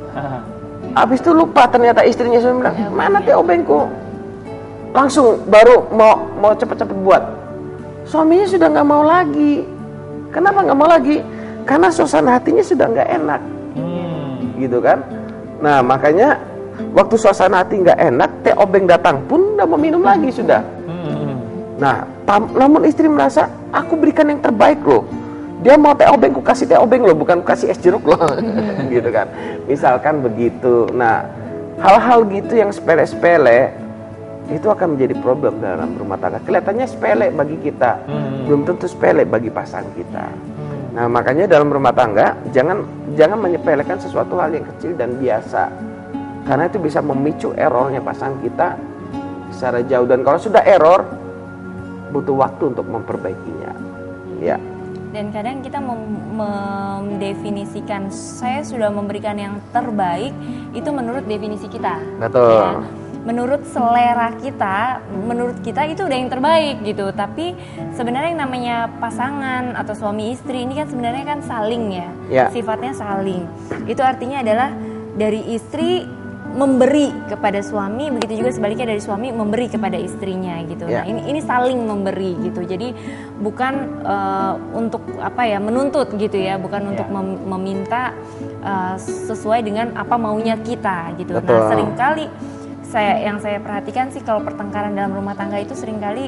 Habis itu lupa ternyata istrinya suami bilang, mana teh obengku? Langsung baru mau mau cepet-cepet buat. Suaminya sudah nggak mau lagi. Kenapa nggak mau lagi? Karena suasana hatinya sudah nggak enak, hmm. gitu kan? Nah makanya waktu suasana hati nggak enak, teh obeng datang pun nggak mau minum lagi sudah. Hmm. Nah, tam- namun istri merasa aku berikan yang terbaik loh. Dia mau teh obeng, ku kasih teh obeng loh, bukan ku kasih es jeruk loh, gitu kan? Misalkan begitu. Nah, hal-hal gitu yang sepele-sepele itu akan menjadi problem dalam rumah tangga. Kelihatannya sepele bagi kita, hmm. belum tentu sepele bagi pasangan kita. Nah, makanya dalam rumah tangga jangan jangan menyepelekan sesuatu hal yang kecil dan biasa, karena itu bisa memicu errornya pasangan kita secara jauh. Dan kalau sudah error, butuh waktu untuk memperbaikinya. Ya. Dan kadang kita mem- mendefinisikan saya sudah memberikan yang terbaik itu menurut definisi kita. Betul. Ya. Menurut selera kita, menurut kita itu udah yang terbaik gitu. Tapi sebenarnya yang namanya pasangan atau suami istri ini kan sebenarnya kan saling ya. Ya. Sifatnya saling. Itu artinya adalah dari istri memberi kepada suami, begitu juga sebaliknya dari suami memberi kepada istrinya gitu. Yeah. Nah ini ini saling memberi gitu. Jadi bukan uh, untuk apa ya menuntut gitu ya, bukan yeah. untuk mem- meminta uh, sesuai dengan apa maunya kita gitu. Betul. Nah seringkali saya yang saya perhatikan sih kalau pertengkaran dalam rumah tangga itu seringkali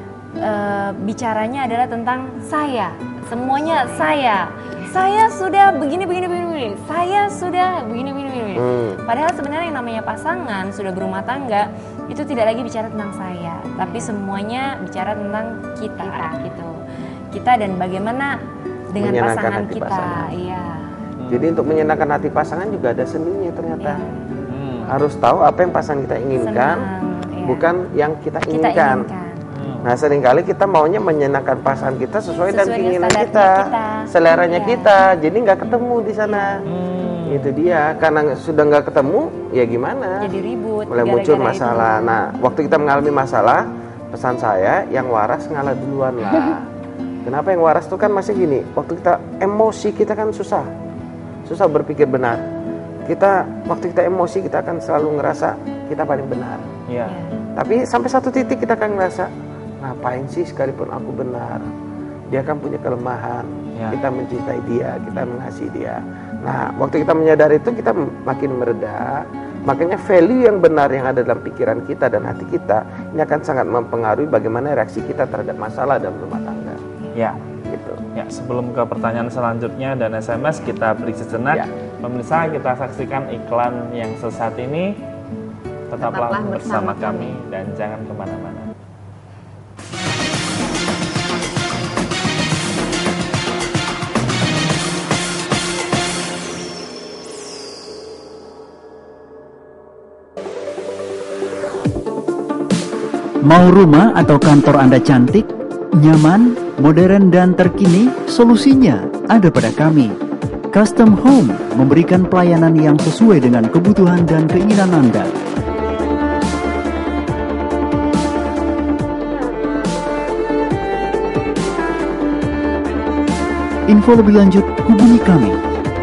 uh, bicaranya adalah tentang saya, semuanya saya. Saya sudah begini begini begini, begini. Saya sudah begini begini begini. Hmm. Padahal sebenarnya yang namanya pasangan sudah berumah tangga itu tidak lagi bicara tentang saya, tapi semuanya bicara tentang kita gitu. Kita dan bagaimana dengan pasangan kita. Pasangan. Iya. Hmm. Jadi untuk menyenangkan hati pasangan juga ada seninya ternyata. Ya. Hmm. Harus tahu apa yang pasangan kita inginkan, Senang, ya. bukan yang kita inginkan. Kita inginkan. Nah seringkali kita maunya menyenangkan pasangan kita sesuai, sesuai dengan keinginan kita, kita, seleranya iya. kita, jadi nggak ketemu di sana. Hmm. Itu dia, karena sudah nggak ketemu, ya gimana? Jadi ribut. Mulai muncul masalah. Itu. Nah waktu kita mengalami masalah, pesan saya yang waras ngalah duluan lah. Kenapa yang waras tuh kan masih gini? Waktu kita emosi kita kan susah, susah berpikir benar. Kita waktu kita emosi kita akan selalu ngerasa kita paling benar. Yeah. Tapi sampai satu titik kita akan ngerasa ngapain sih sekalipun aku benar, dia kan punya kelemahan, ya. Kita mencintai dia, kita mengasihi dia. Nah waktu kita menyadari itu kita makin mereda. Makanya value yang benar yang ada dalam pikiran kita dan hati kita ini akan sangat mempengaruhi bagaimana reaksi kita terhadap masalah dalam rumah tangga. Ya, gitu. Ya, sebelum ke pertanyaan selanjutnya dan S M S kita beri sejenak. Ya. Pemirsa, kita saksikan iklan yang sesaat ini. Tetaplah, Tetaplah bersama, bersama kami dan jangan kemana-mana. Mau rumah atau kantor Anda cantik, nyaman, modern, dan terkini? Solusinya ada pada kami. Custom Home memberikan pelayanan yang sesuai dengan kebutuhan dan keinginan Anda. Info lebih lanjut hubungi kami.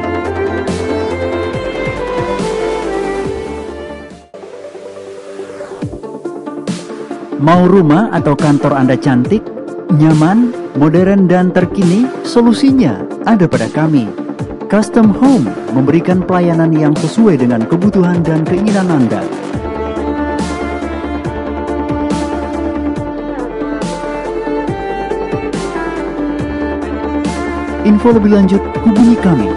Mau rumah atau kantor Anda cantik, nyaman, modern dan terkini? Solusinya ada pada kami. Custom Home memberikan pelayanan yang sesuai dengan kebutuhan dan keinginan Anda. Info lebih lanjut hubungi kami.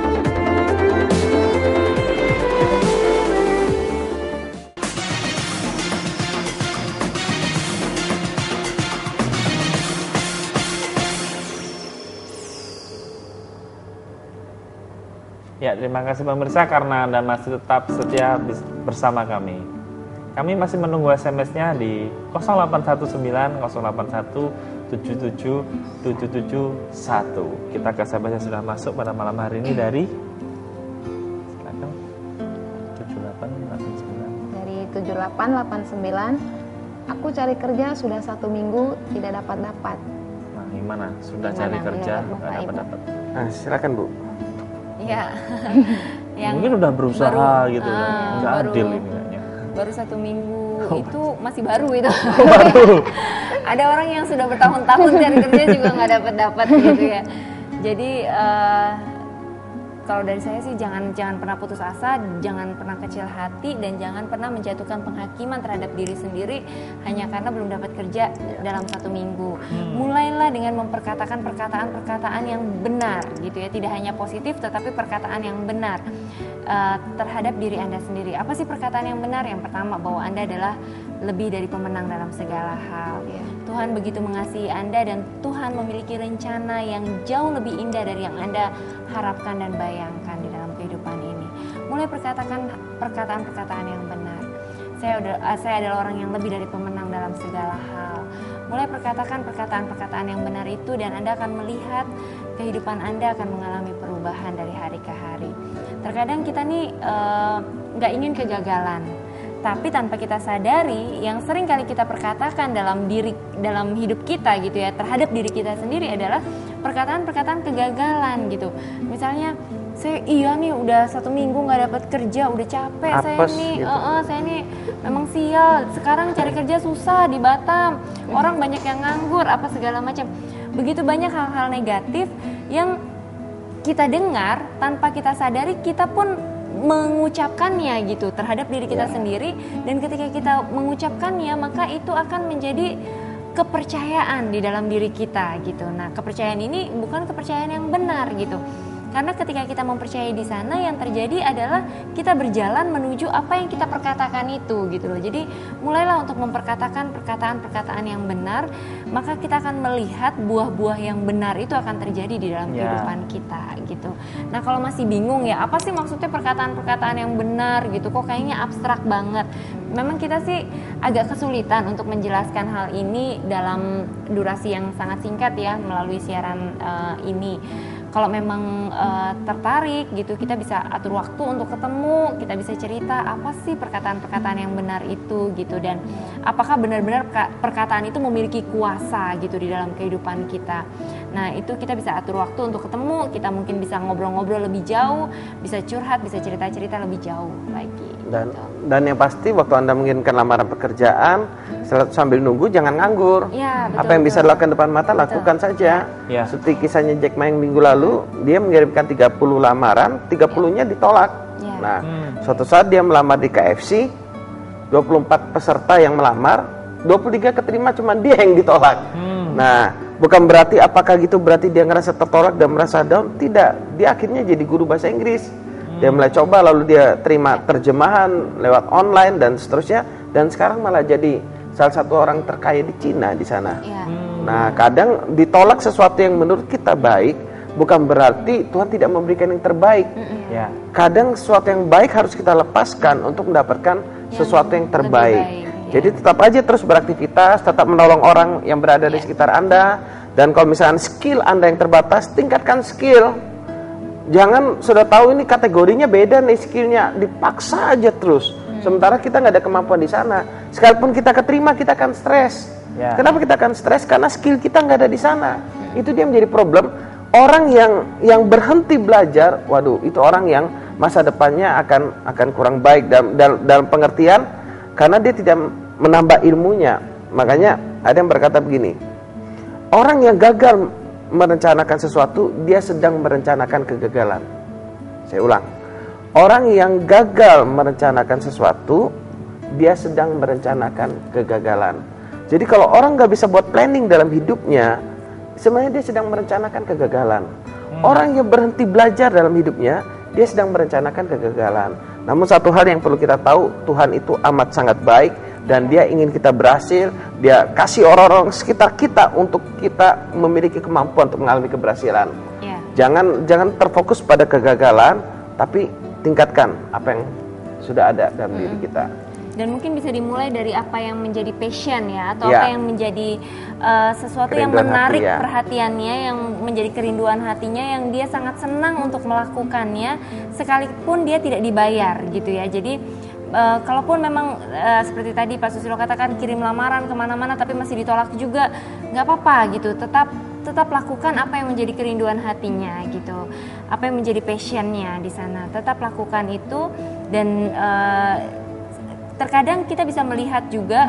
Ya, terima kasih pemirsa karena Anda masih tetap setia bersama kami. Kami masih menunggu S M S-nya di nol delapan satu sembilan nol delapan satu tujuh tujuh tujuh tujuh satu. Kita ke S M S yang sudah masuk pada malam hari ini dari silakan tujuh delapan delapan sembilan. Dari tujuh delapan delapan sembilan, aku cari kerja sudah satu minggu tidak dapat-dapat. Nah, gimana? Sudah Gimana? cari kerja Ya, nggak dapat-dapat? Nah, silakan Bu. Iya. Yang Mungkin udah berusaha baru, gitu, ah, nggak baru- adil ini kayaknya. Baru satu minggu itu masih baru itu. Baru. Ada orang yang sudah bertahun-tahun cari kerja juga nggak dapat-dapat gitu ya. Jadi eh, kalau dari saya sih jangan jangan pernah putus asa, jangan pernah kecil hati, dan jangan pernah menjatuhkan penghakiman terhadap diri sendiri hanya karena belum dapat kerja dalam satu minggu. Mulailah dengan memperkatakan perkataan-perkataan yang benar gitu ya, tidak hanya positif tetapi perkataan yang benar uh, terhadap diri Anda sendiri. Apa sih perkataan yang benar? Yang pertama, bahwa Anda adalah lebih dari pemenang dalam segala hal. Tuhan begitu mengasihi Anda dan Tuhan memiliki rencana yang jauh lebih indah dari yang Anda harapkan dan bayangkan di dalam kehidupan ini. Mulai perkatakan perkataan-perkataan yang benar. Saya udah, saya adalah orang yang lebih dari pemenang dalam segala hal. Mulai perkatakan perkataan-perkataan yang benar itu dan Anda akan melihat kehidupan Anda akan mengalami perubahan dari hari ke hari. Terkadang kita nih nggak uh, ingin kegagalan, tapi tanpa kita sadari yang sering kali kita perkatakan dalam diri dalam hidup kita gitu ya terhadap diri kita sendiri adalah perkataan-perkataan kegagalan gitu. Misalnya, saya iya nih udah satu minggu nggak dapat kerja, udah capek. Apes, saya nih, gitu. uh, uh, saya nih memang sial. Sekarang cari kerja susah di Batam, orang banyak yang nganggur, apa segala macam. Begitu banyak hal-hal negatif yang kita dengar tanpa kita sadari, kita pun mengucapkannya gitu terhadap diri kita Ya. sendiri, dan ketika kita mengucapkannya maka itu akan menjadi kepercayaan di dalam diri kita gitu. Nah, kepercayaan ini bukan kepercayaan yang benar gitu. Karena ketika kita mempercayai di sana, yang terjadi adalah kita berjalan menuju apa yang kita perkatakan itu gitu loh. Jadi mulailah untuk memperkatakan perkataan-perkataan yang benar, maka kita akan melihat buah-buah yang benar itu akan terjadi di dalam Ya. kehidupan kita gitu. Nah, kalau masih bingung ya, apa sih maksudnya perkataan-perkataan yang benar gitu? Kok kayaknya abstrak banget. Memang kita sih agak kesulitan untuk menjelaskan hal ini dalam durasi yang sangat singkat ya melalui siaran uh, ini. Kalau memang uh, tertarik gitu, kita bisa atur waktu untuk ketemu, kita bisa cerita apa sih perkataan-perkataan yang benar itu gitu, dan apakah benar-benar perkataan itu memiliki kuasa gitu di dalam kehidupan kita. Nah, itu kita bisa atur waktu untuk ketemu, kita mungkin bisa ngobrol-ngobrol lebih jauh, bisa curhat, bisa cerita-cerita lebih jauh lagi. Dan gitu. dan yang pasti waktu Anda menginginkan lamaran pekerjaan, sambil nunggu jangan nganggur. Ya, betul, Apa yang bisa betul. dilakukan depan mata, Betul. lakukan saja. Ya. Seperti kisahnya Jack Ma yang minggu lalu, dia mengirimkan tiga puluh lamaran, tiga puluh-nya ditolak. Ya. Nah, Hmm. suatu saat dia melamar di K F C, dua puluh empat peserta yang melamar, dua puluh tiga keterima, cuma dia yang ditolak. Hmm. Nah, bukan berarti apakah gitu berarti dia ngerasa tertolak dan merasa down? Tidak, dia akhirnya jadi guru bahasa Inggris. Dia mulai coba, lalu dia terima terjemahan lewat online dan seterusnya, dan sekarang malah jadi salah satu orang terkaya di Cina di sana. Ya. Nah, kadang ditolak sesuatu yang menurut kita baik, bukan berarti Tuhan tidak memberikan yang terbaik. Ya. Kadang sesuatu yang baik harus kita lepaskan untuk mendapatkan sesuatu yang terbaik. lebih baik, ya. Jadi tetap aja terus beraktivitas, tetap menolong orang yang berada di Ya. sekitar Anda. Dan kalau misalnya skill Anda yang terbatas, tingkatkan skill. Jangan sudah tahu ini kategorinya beda nih skillnya, dipaksa aja terus. Hmm. Sementara kita nggak ada kemampuan di sana. Sekalipun kita keterima, kita akan stres. Ya. Kenapa kita akan stres? Karena skill kita nggak ada di sana. Hmm. Itu dia menjadi problem. Orang yang yang berhenti belajar, waduh, itu orang yang masa depannya akan akan kurang baik dalam, dalam, dalam pengertian karena dia tidak menambah ilmunya. Makanya ada yang berkata begini, orang yang gagal merencanakan sesuatu, dia sedang merencanakan kegagalan. Saya ulang, orang yang gagal merencanakan sesuatu, dia sedang merencanakan kegagalan. Jadi kalau orang nggak bisa buat planning dalam hidupnya, sebenarnya dia sedang merencanakan kegagalan. Hmm. Orang yang berhenti belajar dalam hidupnya, dia sedang merencanakan kegagalan. Namun satu hal yang perlu kita tahu, Tuhan itu amat sangat baik dan dia ingin kita berhasil. Dia kasih orang-orang sekitar kita untuk kita memiliki kemampuan untuk mengalami keberhasilan. Yeah. Jangan jangan terfokus pada kegagalan, tapi tingkatkan apa yang sudah ada dalam hmm. diri kita. Dan mungkin bisa dimulai dari apa yang menjadi passion ya, atau ya. apa yang menjadi uh, sesuatu kerinduan yang menarik hati, ya. perhatiannya, yang menjadi kerinduan hatinya, yang dia sangat senang untuk melakukannya, sekalipun dia tidak dibayar gitu ya. Jadi uh, kalaupun memang uh, seperti tadi Pak Susilo katakan kirim lamaran kemana-mana tapi masih ditolak juga, nggak apa-apa gitu. Tetap tetap lakukan apa yang menjadi kerinduan hatinya gitu, apa yang menjadi passionnya di sana. Tetap lakukan itu dan uh, terkadang kita bisa melihat juga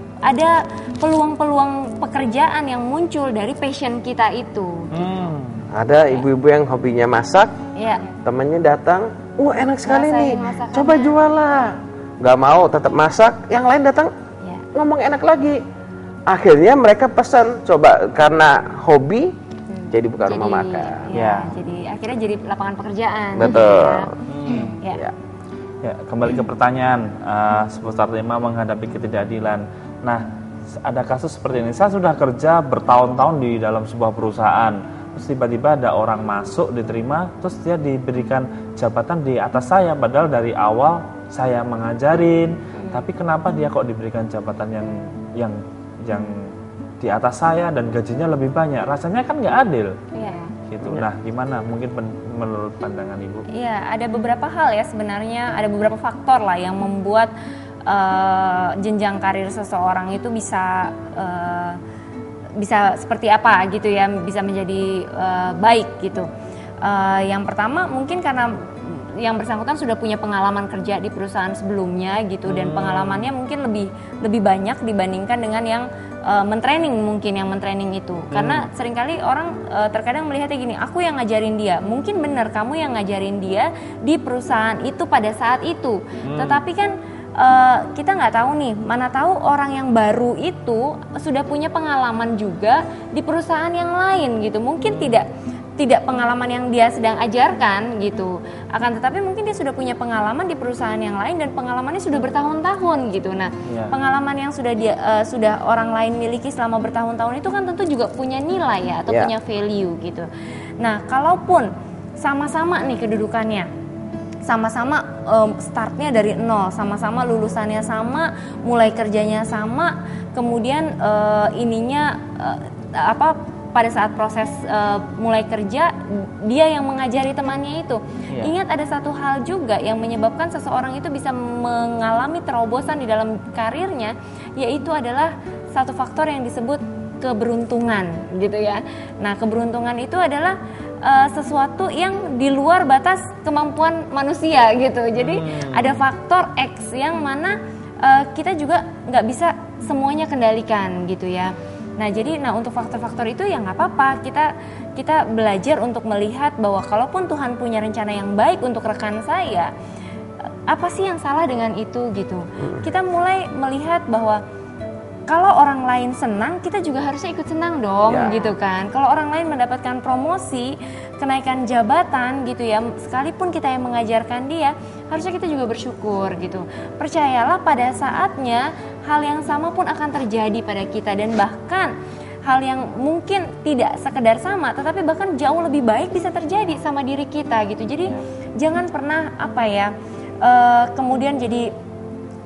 ada peluang-peluang pekerjaan yang muncul dari passion kita itu. Hmm. Ada ibu-ibu yang hobinya masak, ya. Temannya datang, wah enak sekali nih, coba jual lah. Gak mau, tetap masak, yang lain datang ya. Ngomong enak lagi. Akhirnya mereka pesan, coba karena hobi, hmm. jadi bukan jadi, rumah makan. Ya, ya. Jadi akhirnya jadi lapangan pekerjaan. Betul. Ya. Hmm. Ya. Ya. Ya, kembali ke pertanyaan uh, seputar tema menghadapi ketidakadilan. Nah, ada kasus seperti ini. Saya sudah kerja bertahun-tahun di dalam sebuah perusahaan. Terus tiba-tiba ada orang masuk, diterima, terus dia diberikan jabatan di atas saya. Padahal dari awal saya mengajarin. Hmm. Tapi kenapa dia kok diberikan jabatan yang yang yang di atas saya dan gajinya lebih banyak? Rasanya kan nggak adil. Yeah. Gitu. Nah, gimana mungkin pen, menurut pandangan Ibu? Iya, ada beberapa hal ya sebenarnya, ada beberapa faktor lah yang membuat uh, jenjang karir seseorang itu bisa uh, bisa seperti apa gitu ya, bisa menjadi uh, baik gitu. Uh, yang pertama mungkin karena yang bersangkutan sudah punya pengalaman kerja di perusahaan sebelumnya gitu, hmm. dan pengalamannya mungkin lebih lebih banyak dibandingkan dengan yang uh, mentraining mungkin yang mentraining itu. Hmm. Karena seringkali orang uh, terkadang melihatnya gini, aku yang ngajarin dia. Mungkin benar kamu yang ngajarin dia di perusahaan itu pada saat itu. Hmm. Tetapi kan uh, kita nggak tahu nih, mana tahu orang yang baru itu sudah punya pengalaman juga di perusahaan yang lain gitu. Mungkin hmm. tidak tidak pengalaman yang dia sedang ajarkan gitu, akan tetapi mungkin dia sudah punya pengalaman di perusahaan yang lain dan pengalamannya sudah bertahun-tahun gitu. Nah, ya. pengalaman yang sudah dia uh, sudah orang lain miliki selama bertahun-tahun itu kan tentu juga punya nilai ya, atau ya. punya value gitu. Nah, kalaupun sama-sama nih kedudukannya, sama-sama um, startnya dari nol, sama-sama lulusannya sama, mulai kerjanya sama, kemudian uh, ininya uh, apa pada saat proses uh, mulai kerja dia yang mengajari temannya itu. Yeah. Ingat ada satu hal juga yang menyebabkan seseorang itu bisa mengalami terobosan di dalam karirnya, yaitu adalah satu faktor yang disebut keberuntungan gitu ya. Nah, keberuntungan itu adalah uh, sesuatu yang di luar batas kemampuan manusia gitu. Jadi hmm. ada faktor X yang mana uh, kita juga nggak bisa semuanya kendalikan gitu ya. Nah, jadi nah untuk faktor-faktor itu ya nggak apa-apa, kita kita belajar untuk melihat bahwa kalaupun Tuhan punya rencana yang baik untuk rekan saya, apa sih yang salah dengan itu gitu. Kita mulai melihat bahwa kalau orang lain senang, kita juga harusnya ikut senang dong, ya. gitu kan. Kalau orang lain mendapatkan promosi, kenaikan jabatan gitu ya, sekalipun kita yang mengajarkan dia, harusnya kita juga bersyukur gitu. Percayalah pada saatnya hal yang sama pun akan terjadi pada kita, dan bahkan hal yang mungkin tidak sekedar sama, tetapi bahkan jauh lebih baik bisa terjadi sama diri kita gitu. Jadi ya. jangan pernah apa ya, uh, kemudian jadi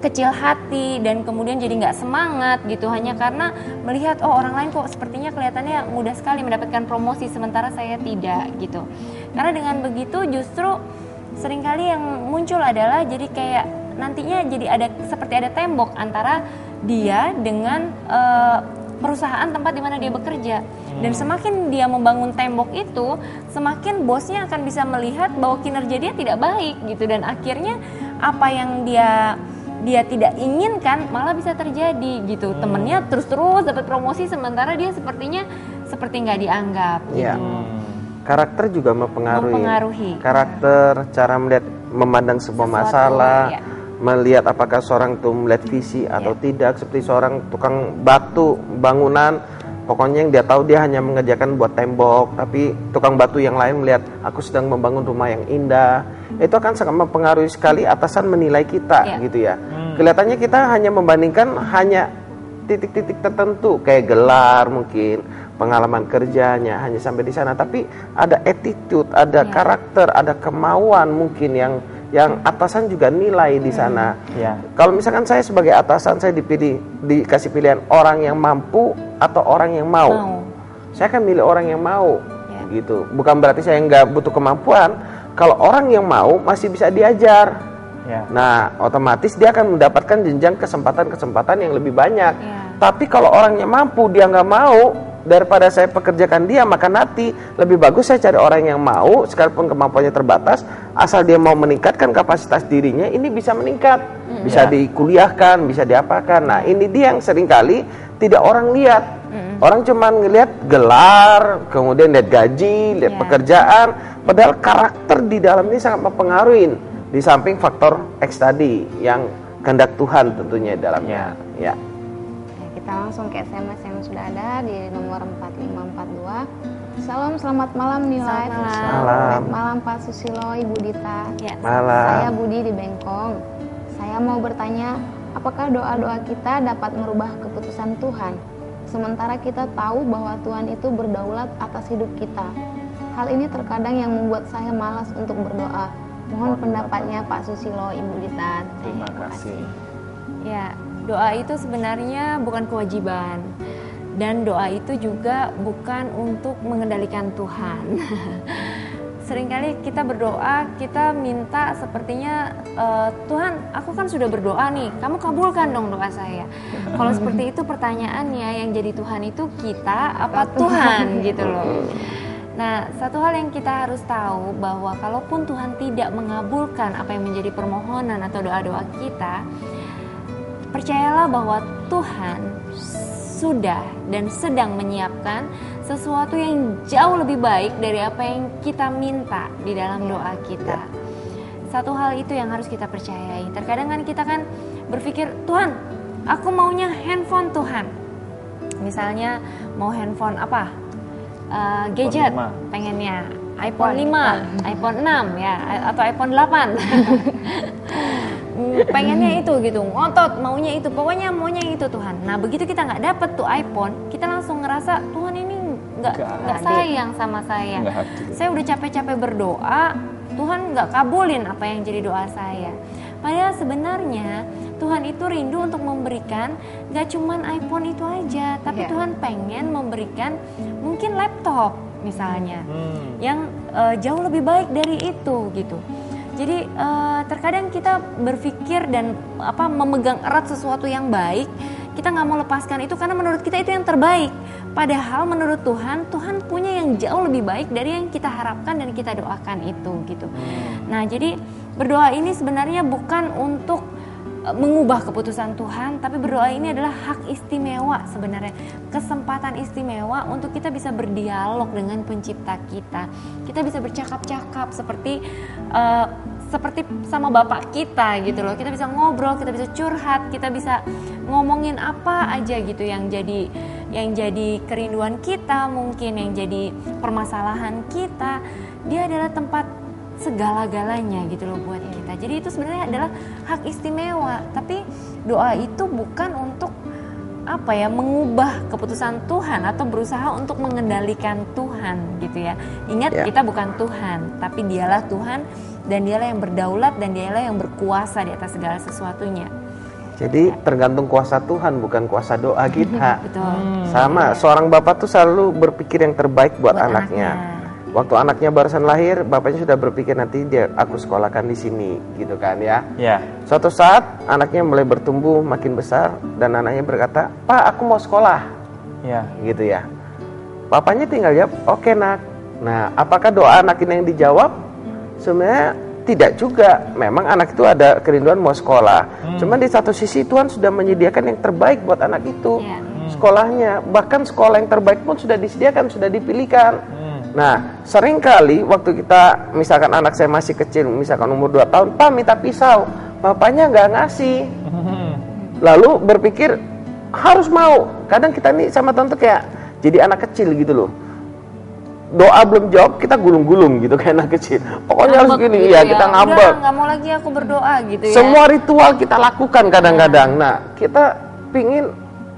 kecil hati dan kemudian jadi nggak semangat gitu hanya karena melihat oh orang lain kok sepertinya kelihatannya mudah sekali mendapatkan promosi sementara saya tidak gitu. Karena dengan begitu justru seringkali yang muncul adalah jadi kayak nantinya jadi ada seperti ada tembok antara dia dengan uh, perusahaan tempat di mana dia bekerja. Dan semakin dia membangun tembok itu, semakin bosnya akan bisa melihat bahwa kinerja dia tidak baik gitu dan akhirnya apa yang dia dia tidak inginkan malah bisa terjadi gitu. Hmm. Temennya terus-terus dapat promosi sementara dia sepertinya seperti nggak dianggap ya. gitu. Karakter juga mempengaruhi. mempengaruhi. Karakter, cara melihat memandang sebuah Sesuatu, masalah, ya. melihat apakah seorang itu melihat visi atau ya. tidak, seperti seorang tukang batu bangunan. Pokoknya yang dia tahu dia hanya mengerjakan buat tembok, tapi tukang batu yang lain melihat aku sedang membangun rumah yang indah. Itu akan sangat mempengaruhi sekali atasan menilai kita ya. gitu ya. Hmm. Kelihatannya kita hanya membandingkan hanya titik-titik tertentu kayak gelar mungkin, pengalaman kerjanya hanya sampai di sana, tapi ada attitude, ada ya. karakter, ada kemauan mungkin yang yang atasan juga nilai di sana. Hmm. Ya. Kalau misalkan saya sebagai atasan saya dipilih dikasih pilihan orang yang mampu atau orang yang mau, mau. saya akan milih orang yang mau, ya. gitu. Bukan berarti saya nggak butuh kemampuan. Kalau orang yang mau masih bisa diajar, ya. nah otomatis dia akan mendapatkan jenjang kesempatan-kesempatan yang lebih banyak. Ya. Tapi kalau orangnya mampu dia nggak mau, daripada saya pekerjakan dia, maka nanti lebih bagus saya cari orang yang mau, sekalipun kemampuannya terbatas, asal dia mau meningkatkan kapasitas dirinya, ini bisa meningkat, mm, bisa ya. dikuliahkan, bisa diapakan. Nah ini dia yang seringkali tidak orang lihat, mm. orang cuma ngelihat gelar, kemudian lihat gaji, lihat yeah. pekerjaan, padahal karakter di dalam ini sangat mempengaruhi, di samping faktor X tadi yang kehendak Tuhan tentunya di dalamnya. Ya. Kita langsung ke S M S yang sudah ada di nomor empat lima empat dua. Salam, selamat malam nih live. Selamat malam. Malam Pak Susilo, Ibu Dita. Ya. Malam. Saya Budi di Bengkong. Saya mau bertanya, apakah doa-doa kita dapat merubah keputusan Tuhan? Sementara kita tahu bahwa Tuhan itu berdaulat atas hidup kita. Hal ini terkadang yang membuat saya malas untuk berdoa. Mohon pendapatnya Pak Susilo, Ibu Dita. Terima kasih. Ya. Doa itu sebenarnya bukan kewajiban dan doa itu juga bukan untuk mengendalikan Tuhan. Seringkali kita berdoa, kita minta sepertinya uh, Tuhan, aku kan sudah berdoa nih, kamu kabulkan dong doa saya. Kalau seperti itu pertanyaannya, yang jadi Tuhan itu kita apa Tuhan gitu loh. Nah, satu hal yang kita harus tahu bahwa kalaupun Tuhan tidak mengabulkan apa yang menjadi permohonan atau doa-doa kita, percayalah bahwa Tuhan sudah dan sedang menyiapkan sesuatu yang jauh lebih baik dari apa yang kita minta di dalam doa kita. Satu hal itu yang harus kita percayai. Terkadang kan kita kan berpikir, Tuhan, aku maunya handphone Tuhan. Misalnya mau handphone apa? Uh, gadget, pengennya iPhone lima, iPhone enam ya, atau iPhone delapan. Pengennya itu gitu, ngotot maunya itu, pokoknya maunya itu Tuhan. Nah begitu kita nggak dapet tuh iPhone, kita langsung ngerasa Tuhan ini nggak nggak sayang sama saya. Saya udah capek-capek berdoa, Tuhan nggak kabulin apa yang jadi doa saya. Padahal sebenarnya Tuhan itu rindu untuk memberikan nggak cuman iPhone itu aja, tapi yeah. Tuhan pengen memberikan mungkin laptop misalnya, hmm. yang uh, jauh lebih baik dari itu gitu. Jadi uh, terkadang kita berpikir dan apa memegang erat sesuatu yang baik, kita nggak mau lepaskan itu karena menurut kita itu yang terbaik. Padahal menurut Tuhan, Tuhan punya yang jauh lebih baik dari yang kita harapkan dan kita doakan itu gitu. Nah jadi berdoa ini sebenarnya bukan untuk mengubah keputusan Tuhan, tapi berdoa ini adalah hak istimewa sebenarnya, kesempatan istimewa untuk kita bisa berdialog dengan pencipta kita. Kita bisa bercakap-cakap seperti uh, seperti sama bapak kita gitu loh. Kita bisa ngobrol, kita bisa curhat, kita bisa ngomongin apa aja gitu yang jadi yang jadi kerinduan kita, mungkin yang jadi permasalahan kita. Dia adalah tempat segala-galanya gitu loh buat kita. Jadi itu sebenarnya adalah hak istimewa. Tapi doa itu bukan untuk apa ya, mengubah keputusan Tuhan atau berusaha untuk mengendalikan Tuhan gitu ya. Ingat ya. Kita bukan Tuhan, tapi Dialah Tuhan dan Dialah yang berdaulat dan Dialah yang berkuasa di atas segala sesuatunya. Jadi tergantung kuasa Tuhan, bukan kuasa doa kita. Betul. Sama, seorang bapak tuh selalu berpikir yang terbaik buat, Buat anaknya. anaknya. Waktu anaknya barusan lahir, bapaknya sudah berpikir nanti dia aku sekolahkan di sini, gitu kan ya. Ya. Suatu saat anaknya mulai bertumbuh makin besar dan anaknya berkata, "Pak, aku mau sekolah." Ya. Gitu ya. Bapaknya tinggal jawab, "Oke, Nak." Nah, apakah doa anak ini yang dijawab? Sebenarnya tidak juga. Memang anak itu ada kerinduan mau sekolah. Hmm. Cuman di satu sisi Tuhan sudah menyediakan yang terbaik buat anak itu. Yeah. Hmm. Sekolahnya, bahkan sekolah yang terbaik pun sudah disediakan, sudah dipilihkan. Hmm. Nah, seringkali waktu kita, misalkan anak saya masih kecil, misalkan umur dua tahun, "Pak, minta pisau." Bapaknya nggak ngasih. Hmm. Lalu berpikir, harus mau. Kadang kita nih sama tante kayak jadi anak kecil gitu loh. Doa belum jawab, kita gulung-gulung gitu kayak anak kecil. Pokoknya harus gini, gitu ya, ya. kita ngambek. Nggak mau lagi aku berdoa gitu ya. Semua ritual kita lakukan kadang-kadang. Nah, kita pingin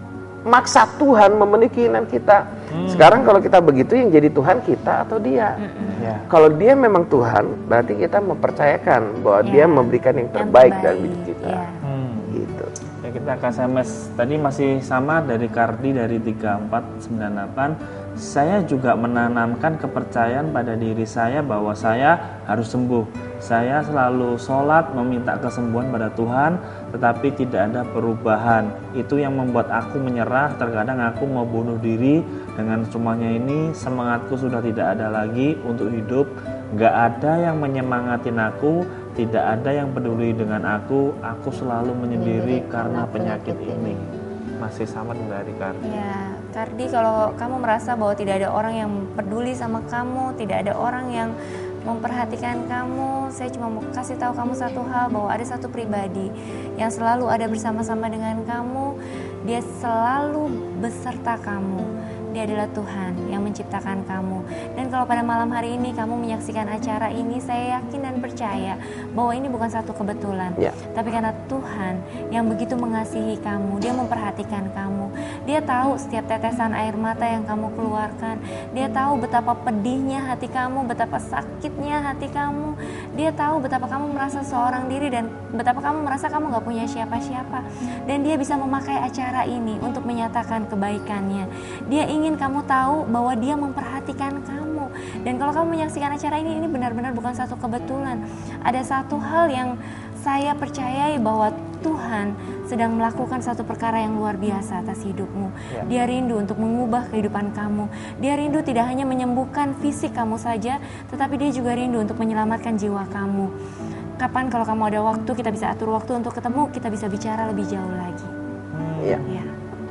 maksa Tuhan memenuhi keinginan kita. Hmm. Sekarang kalau kita begitu, yang jadi Tuhan kita atau dia? Hmm. Ya. Kalau dia memang Tuhan, berarti kita mempercayakan bahwa ya. Dia memberikan yang terbaik, yang terbaik. dalam hidup kita. Ya. Hmm. Gitu. Ya, kita ke S M S tadi masih sama dari Kardi dari tiga empat sembilan delapan. Saya juga menanamkan kepercayaan pada diri saya bahwa saya harus sembuh. Saya selalu sholat meminta kesembuhan pada Tuhan, tetapi tidak ada perubahan. Itu yang membuat aku menyerah. Terkadang aku mau bunuh diri. Dengan semuanya ini, semangatku sudah tidak ada lagi untuk hidup. Gak ada yang menyemangatin aku, tidak ada yang peduli dengan aku. Aku selalu menyendiri karena penyakit ini. Masih sama dari Kardi. Ya, Kardi, kalau kamu merasa bahwa tidak ada orang yang peduli sama kamu, tidak ada orang yang memperhatikan kamu, saya cuma mau kasih tahu kamu satu hal, bahwa ada satu pribadi yang selalu ada bersama-sama dengan kamu. Dia selalu beserta kamu. Dia adalah Tuhan yang menciptakan kamu. Dan kalau pada malam hari ini kamu menyaksikan acara ini, saya yakin dan percaya bahwa ini bukan satu kebetulan, ya. Tapi karena Tuhan yang begitu mengasihi kamu, Dia memperhatikan kamu. Dia tahu setiap tetesan air mata yang kamu keluarkan. Dia tahu betapa pedihnya hati kamu, betapa sakitnya hati kamu. Dia tahu betapa kamu merasa seorang diri dan betapa kamu merasa kamu gak punya siapa-siapa. Dan Dia bisa memakai acara ini untuk menyatakan kebaikannya. Dia ingin kamu tahu bahwa Dia memperhatikan kamu. Dan kalau kamu menyaksikan acara ini, ini benar-benar bukan satu kebetulan. Ada satu hal yang saya percayai, bahwa Tuhan sedang melakukan satu perkara yang luar biasa atas hidupmu. Ya. Dia rindu untuk mengubah kehidupan kamu. Dia rindu tidak hanya menyembuhkan fisik kamu saja, tetapi Dia juga rindu untuk menyelamatkan jiwa kamu. Kapan kalau kamu ada waktu, kita bisa atur waktu untuk ketemu, kita bisa bicara lebih jauh lagi. Iya. Ya.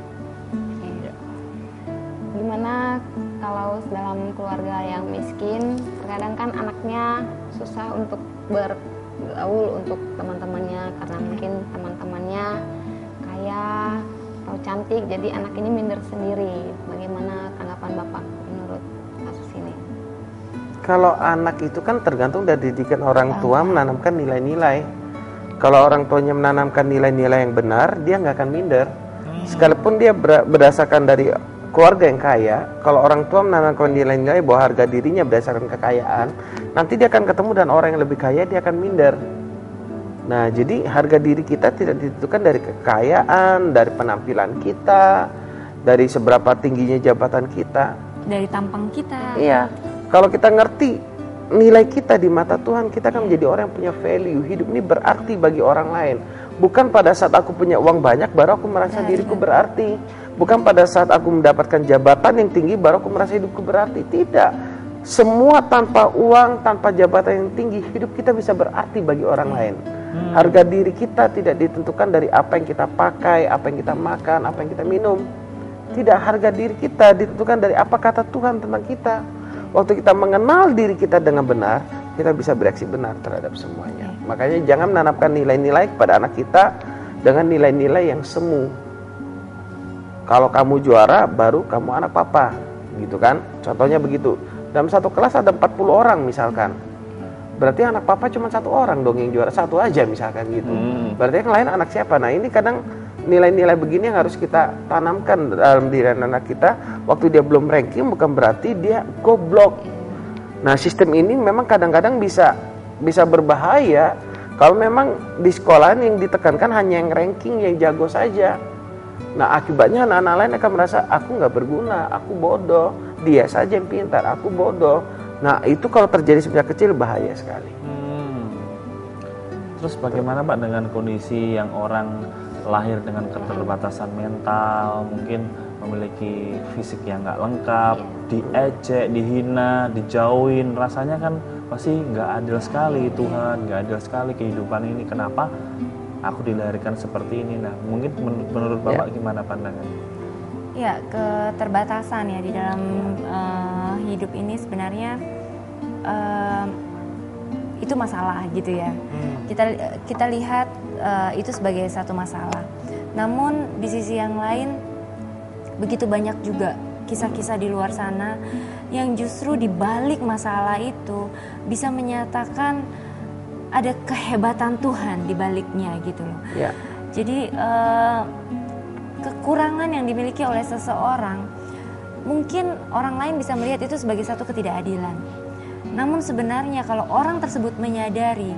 Gimana kalau dalam keluarga yang miskin, terkadang kan anaknya susah untuk bergaul untuk teman-temannya karena mungkin teman-temannya kaya atau cantik, jadi anak ini minder sendiri. Bagaimana tanggapan Bapak menurut kasus ini? Kalau anak itu kan tergantung dari didikan orang tua menanamkan nilai-nilai. Kalau orang tuanya menanamkan nilai-nilai yang benar, dia nggak akan minder. Sekalipun dia berdasarkan dari keluarga yang kaya, kalau orang tua menanamkan nilai-nilai bahwa harga dirinya berdasarkan kekayaan, nanti dia akan ketemu dan orang yang lebih kaya, dia akan minder. Nah, jadi harga diri kita tidak ditentukan dari kekayaan, dari penampilan kita, dari seberapa tingginya jabatan kita, dari tampang kita. Iya, kalau kita ngerti nilai kita di mata Tuhan, kita akan menjadi orang yang punya value. Hidup ini berarti bagi orang lain. Bukan pada saat aku punya uang banyak baru aku merasa diriku berarti. Bukan pada saat aku mendapatkan jabatan yang tinggi baru aku merasa hidupku berarti. Tidak. Semua tanpa uang, tanpa jabatan yang tinggi, hidup kita bisa berarti bagi orang lain. Hmm. Harga diri kita tidak ditentukan dari apa yang kita pakai, apa yang kita makan, apa yang kita minum. Tidak, harga diri kita ditentukan dari apa kata Tuhan tentang kita. Waktu kita mengenal diri kita dengan benar, kita bisa bereaksi benar terhadap semuanya. Makanya jangan menanamkan nilai-nilai kepada anak kita dengan nilai-nilai yang semu. Kalau kamu juara, baru kamu anak papa, gitu kan? Contohnya begitu. Dalam satu kelas ada empat puluh orang misalkan. Berarti anak papa cuma satu orang dong yang juara, satu aja misalkan gitu. Hmm. Berarti yang lain anak siapa? Nah, ini kadang nilai-nilai begini yang harus kita tanamkan dalam diri anak kita. Waktu dia belum ranking bukan berarti dia goblok. Nah, sistem ini memang kadang-kadang bisa bisa berbahaya Kalau memang di sekolah yang ditekankan hanya yang ranking, yang jago saja, nah akibatnya anak-anak lain akan merasa aku nggak berguna, aku bodoh, dia saja yang pintar, aku bodoh. Nah itu kalau terjadi sejak kecil bahaya sekali. Hmm. Terus bagaimana Pak dengan kondisi yang orang lahir dengan keterbatasan mental, mungkin memiliki fisik yang nggak lengkap, diejek, dihina, dijauhin, rasanya kan pasti nggak adil sekali Tuhan, nggak adil sekali kehidupan ini. Kenapa aku dilahirkan seperti ini? Nah, mungkin men- menurut Bapak ya. Gimana pandangannya? Ya, keterbatasan ya di dalam uh, hidup ini sebenarnya uh, itu masalah gitu ya. Hmm. Kita kita lihat uh, itu sebagai satu masalah. Namun di sisi yang lain begitu banyak juga kisah-kisah di luar sana yang justru di balik masalah itu bisa menyatakan ada kehebatan Tuhan di baliknya gitu loh. Ya. Jadi uh, kekurangan yang dimiliki oleh seseorang mungkin orang lain bisa melihat itu sebagai satu ketidakadilan. Namun sebenarnya kalau orang tersebut menyadari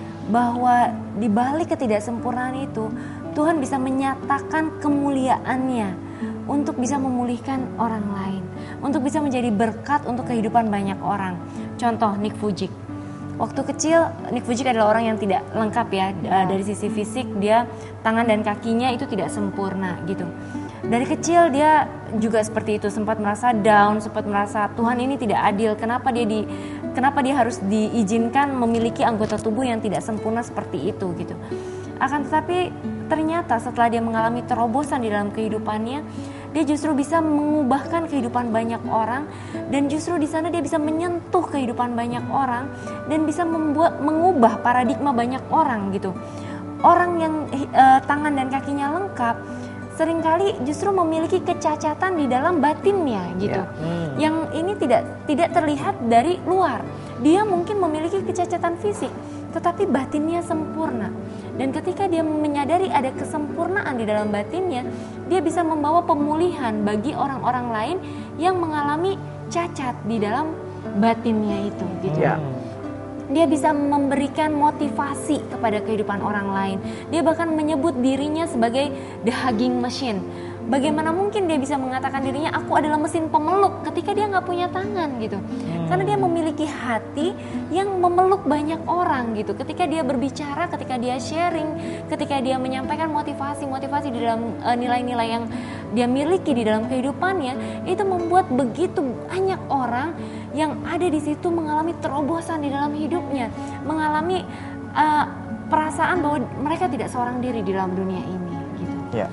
bahwa di balik ketidaksempurnaan itu Tuhan bisa menyatakan kemuliaannya untuk bisa memulihkan orang lain, untuk bisa menjadi berkat untuk kehidupan banyak orang. Contoh Nick Vujicic. Waktu kecil Nick Vujicic adalah orang yang tidak lengkap ya, ya. Dari sisi fisik dia tangan dan kakinya itu tidak sempurna gitu. Dari kecil dia juga seperti itu, sempat merasa down, sempat merasa Tuhan ini tidak adil. Kenapa dia di kenapa dia harus diizinkan memiliki anggota tubuh yang tidak sempurna seperti itu gitu. Akan tetapi ternyata setelah dia mengalami terobosan di dalam kehidupannya, dia justru bisa mengubahkan kehidupan banyak orang, dan justru di sana dia bisa menyentuh kehidupan banyak orang dan bisa membuat mengubah paradigma banyak orang gitu. Orang yang uh, tangan dan kakinya lengkap seringkali justru memiliki kecacatan di dalam batinnya gitu. Yeah. Hmm. Yang ini tidak tidak terlihat dari luar. Dia mungkin memiliki kecacatan fisik, tetapi batinnya sempurna. Dan ketika dia menyadari ada kesempurnaan di dalam batinnya, dia bisa membawa pemulihan bagi orang-orang lain yang mengalami cacat di dalam batinnya itu gitu. Yeah. Dia bisa memberikan motivasi kepada kehidupan orang lain. Dia bahkan menyebut dirinya sebagai the hugging machine. Bagaimana mungkin dia bisa mengatakan dirinya aku adalah mesin pemeluk ketika dia nggak punya tangan gitu. Hmm. Karena dia memiliki hati yang memeluk banyak orang gitu. Ketika dia berbicara, ketika dia sharing, ketika dia menyampaikan motivasi-motivasi di dalam uh, nilai-nilai yang dia miliki di dalam kehidupannya, itu membuat begitu banyak orang yang ada di situ mengalami terobosan di dalam hidupnya, mengalami uh, perasaan bahwa mereka tidak seorang diri di dalam dunia ini gitu. Ya.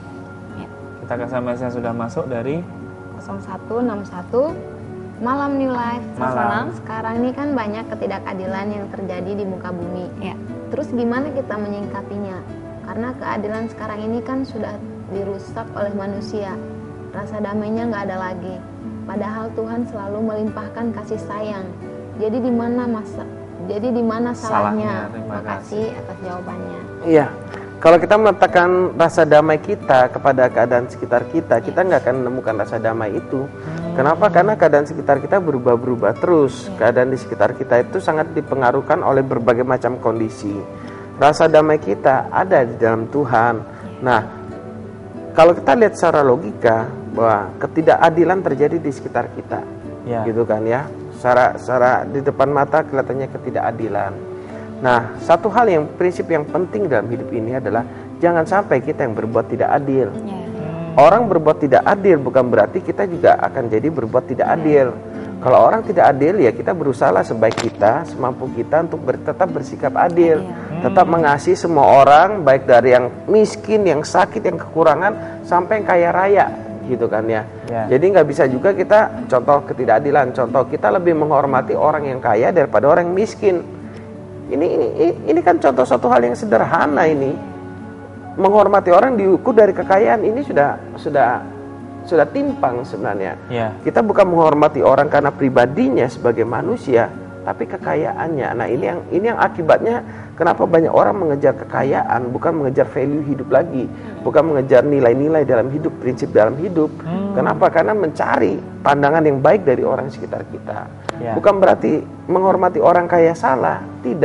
Kita ke S M S yang sudah masuk dari nol satu enam satu Malam New Life. Malam. Sekarang ini kan banyak ketidakadilan yang terjadi di muka bumi. Ya. Terus gimana kita menyingkapinya? Karena keadilan sekarang ini kan sudah dirusak oleh manusia. Rasa damainya nggak ada lagi. Padahal Tuhan selalu melimpahkan kasih sayang. Jadi di mana masa? Jadi di mana salahnya? Terima kasih atas jawabannya. Iya. Kalau kita meletakkan rasa damai kita kepada keadaan sekitar kita, kita nggak akan menemukan rasa damai itu. Kenapa? Karena keadaan sekitar kita berubah-berubah terus. Keadaan di sekitar kita itu sangat dipengaruhkan oleh berbagai macam kondisi. Rasa damai kita ada di dalam Tuhan. Nah, kalau kita lihat secara logika bahwa ketidakadilan terjadi di sekitar kita, ya. Gitu kan ya. Secara, secara di depan mata kelihatannya ketidakadilan. Nah, satu hal yang prinsip yang penting dalam hidup ini adalah jangan sampai kita yang berbuat tidak adil. Yeah. Orang berbuat tidak adil bukan berarti kita juga akan jadi berbuat tidak adil. Yeah. Kalau orang tidak adil ya kita berusaha sebaik kita, semampu kita untuk ber, tetap bersikap adil, yeah. tetap mengasihi semua orang, baik dari yang miskin, yang sakit, yang kekurangan sampai yang kaya raya, gitu kan ya. Yeah. Jadi nggak bisa juga kita contoh ketidakadilan. Contoh kita lebih menghormati orang yang kaya daripada orang yang miskin. Ini, ini ini kan contoh suatu hal yang sederhana ini. Menghormati orang diukur dari kekayaan ini sudah sudah sudah timpang sebenarnya. Yeah. Kita bukan menghormati orang karena pribadinya sebagai manusia, tapi kekayaannya. Nah, ini yang ini yang akibatnya kenapa banyak orang mengejar kekayaan, bukan mengejar value hidup lagi, bukan mengejar nilai-nilai dalam hidup, prinsip dalam hidup. Hmm. Kenapa? Karena mencari pandangan yang baik dari orang sekitar kita. Ya. Bukan berarti menghormati orang kaya salah, tidak.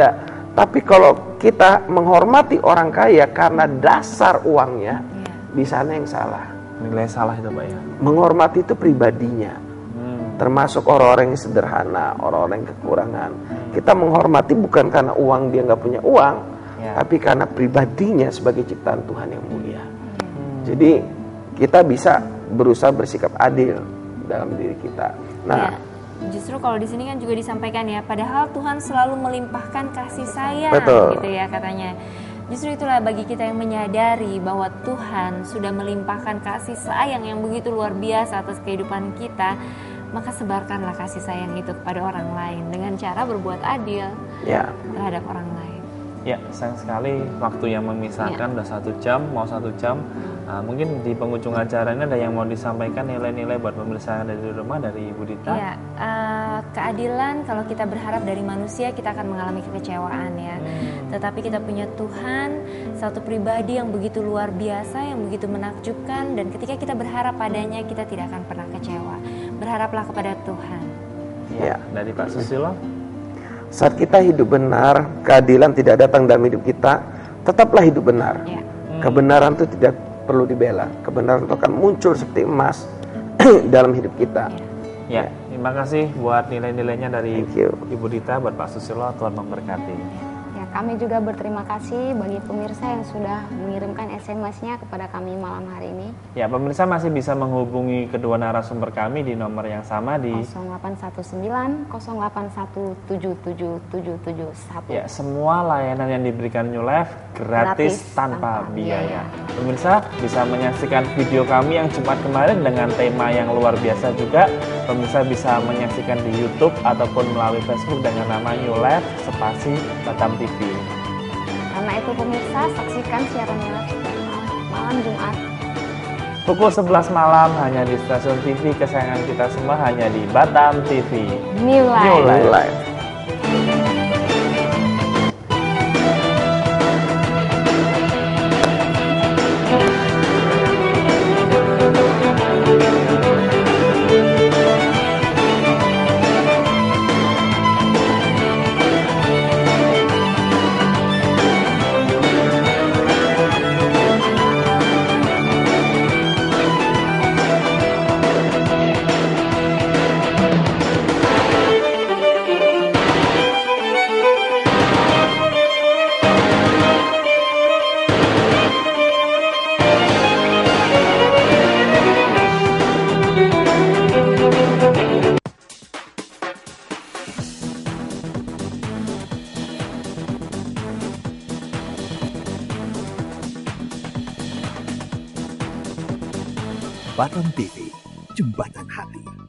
Tapi kalau kita menghormati orang kaya karena dasar uangnya, Iya. di sana yang salah. Nilai salah itu Pak ya. Menghormati itu pribadinya, Hmm. termasuk orang-orang yang sederhana, orang-orang yang kekurangan. Kita menghormati bukan karena uang, dia nggak punya uang, Ya. tapi karena pribadinya sebagai ciptaan Tuhan yang mulia. Jadi kita bisa berusaha bersikap adil dalam diri kita. Nah, Ya, justru kalau di sini kan juga disampaikan ya, padahal Tuhan selalu melimpahkan kasih sayang, Betul. gitu ya katanya. Justru itulah bagi kita yang menyadari bahwa Tuhan sudah melimpahkan kasih sayang yang begitu luar biasa atas kehidupan kita, maka sebarkanlah kasih sayang itu kepada orang lain dengan cara berbuat adil ya, terhadap orang lain. Ya, sayang sekali waktu yang memisahkan udah satu jam, mau satu jam. Nah, mungkin di penghujung acara ini ada yang mau disampaikan nilai-nilai buat pemirsa dari rumah dari Ibu Dita. Ya, eh, keadilan kalau kita berharap dari manusia kita akan mengalami kekecewaan ya. Tetapi kita punya Tuhan, satu pribadi yang begitu luar biasa, yang begitu menakjubkan, dan ketika kita berharap padanya kita tidak akan pernah kecewa. Berharaplah kepada Tuhan. ya. Dari Pak Susilo. Saat kita hidup benar, keadilan tidak datang dalam hidup kita, tetaplah hidup benar. Ya. Kebenaran itu tidak perlu dibela. Kebenaran itu akan muncul seperti emas dalam hidup kita. Ya, terima kasih buat nilai-nilainya dari Thank you. Ibu Dita, buat Pak Susilo. Tuhan memberkati. Ya, kami juga berterima kasih bagi pemirsa yang sudah mengirimkan S M S-nya kepada kami malam hari ini. Ya, pemirsa masih bisa menghubungi kedua narasumber kami di nomor yang sama di nol delapan satu sembilan nol delapan satu tujuh tujuh tujuh tujuh satu. ya, semua layanan yang diberikan New Life gratis, Gratis, tanpa, tanpa biaya. biaya. Pemirsa bisa menyaksikan video kami yang Jumat kemarin dengan tema yang luar biasa juga. Pemirsa bisa menyaksikan di YouTube ataupun melalui Facebook dengan nama New Life spasi Batam T V. Karena itu pemirsa, saksikan siaran New Life setiap malam, malam Jumat. Pukul sebelas malam hanya di stasiun T V kesayangan kita semua, hanya di Batam T V. New Life. New Life. Mulai. Batam T V, Jembatan Hati.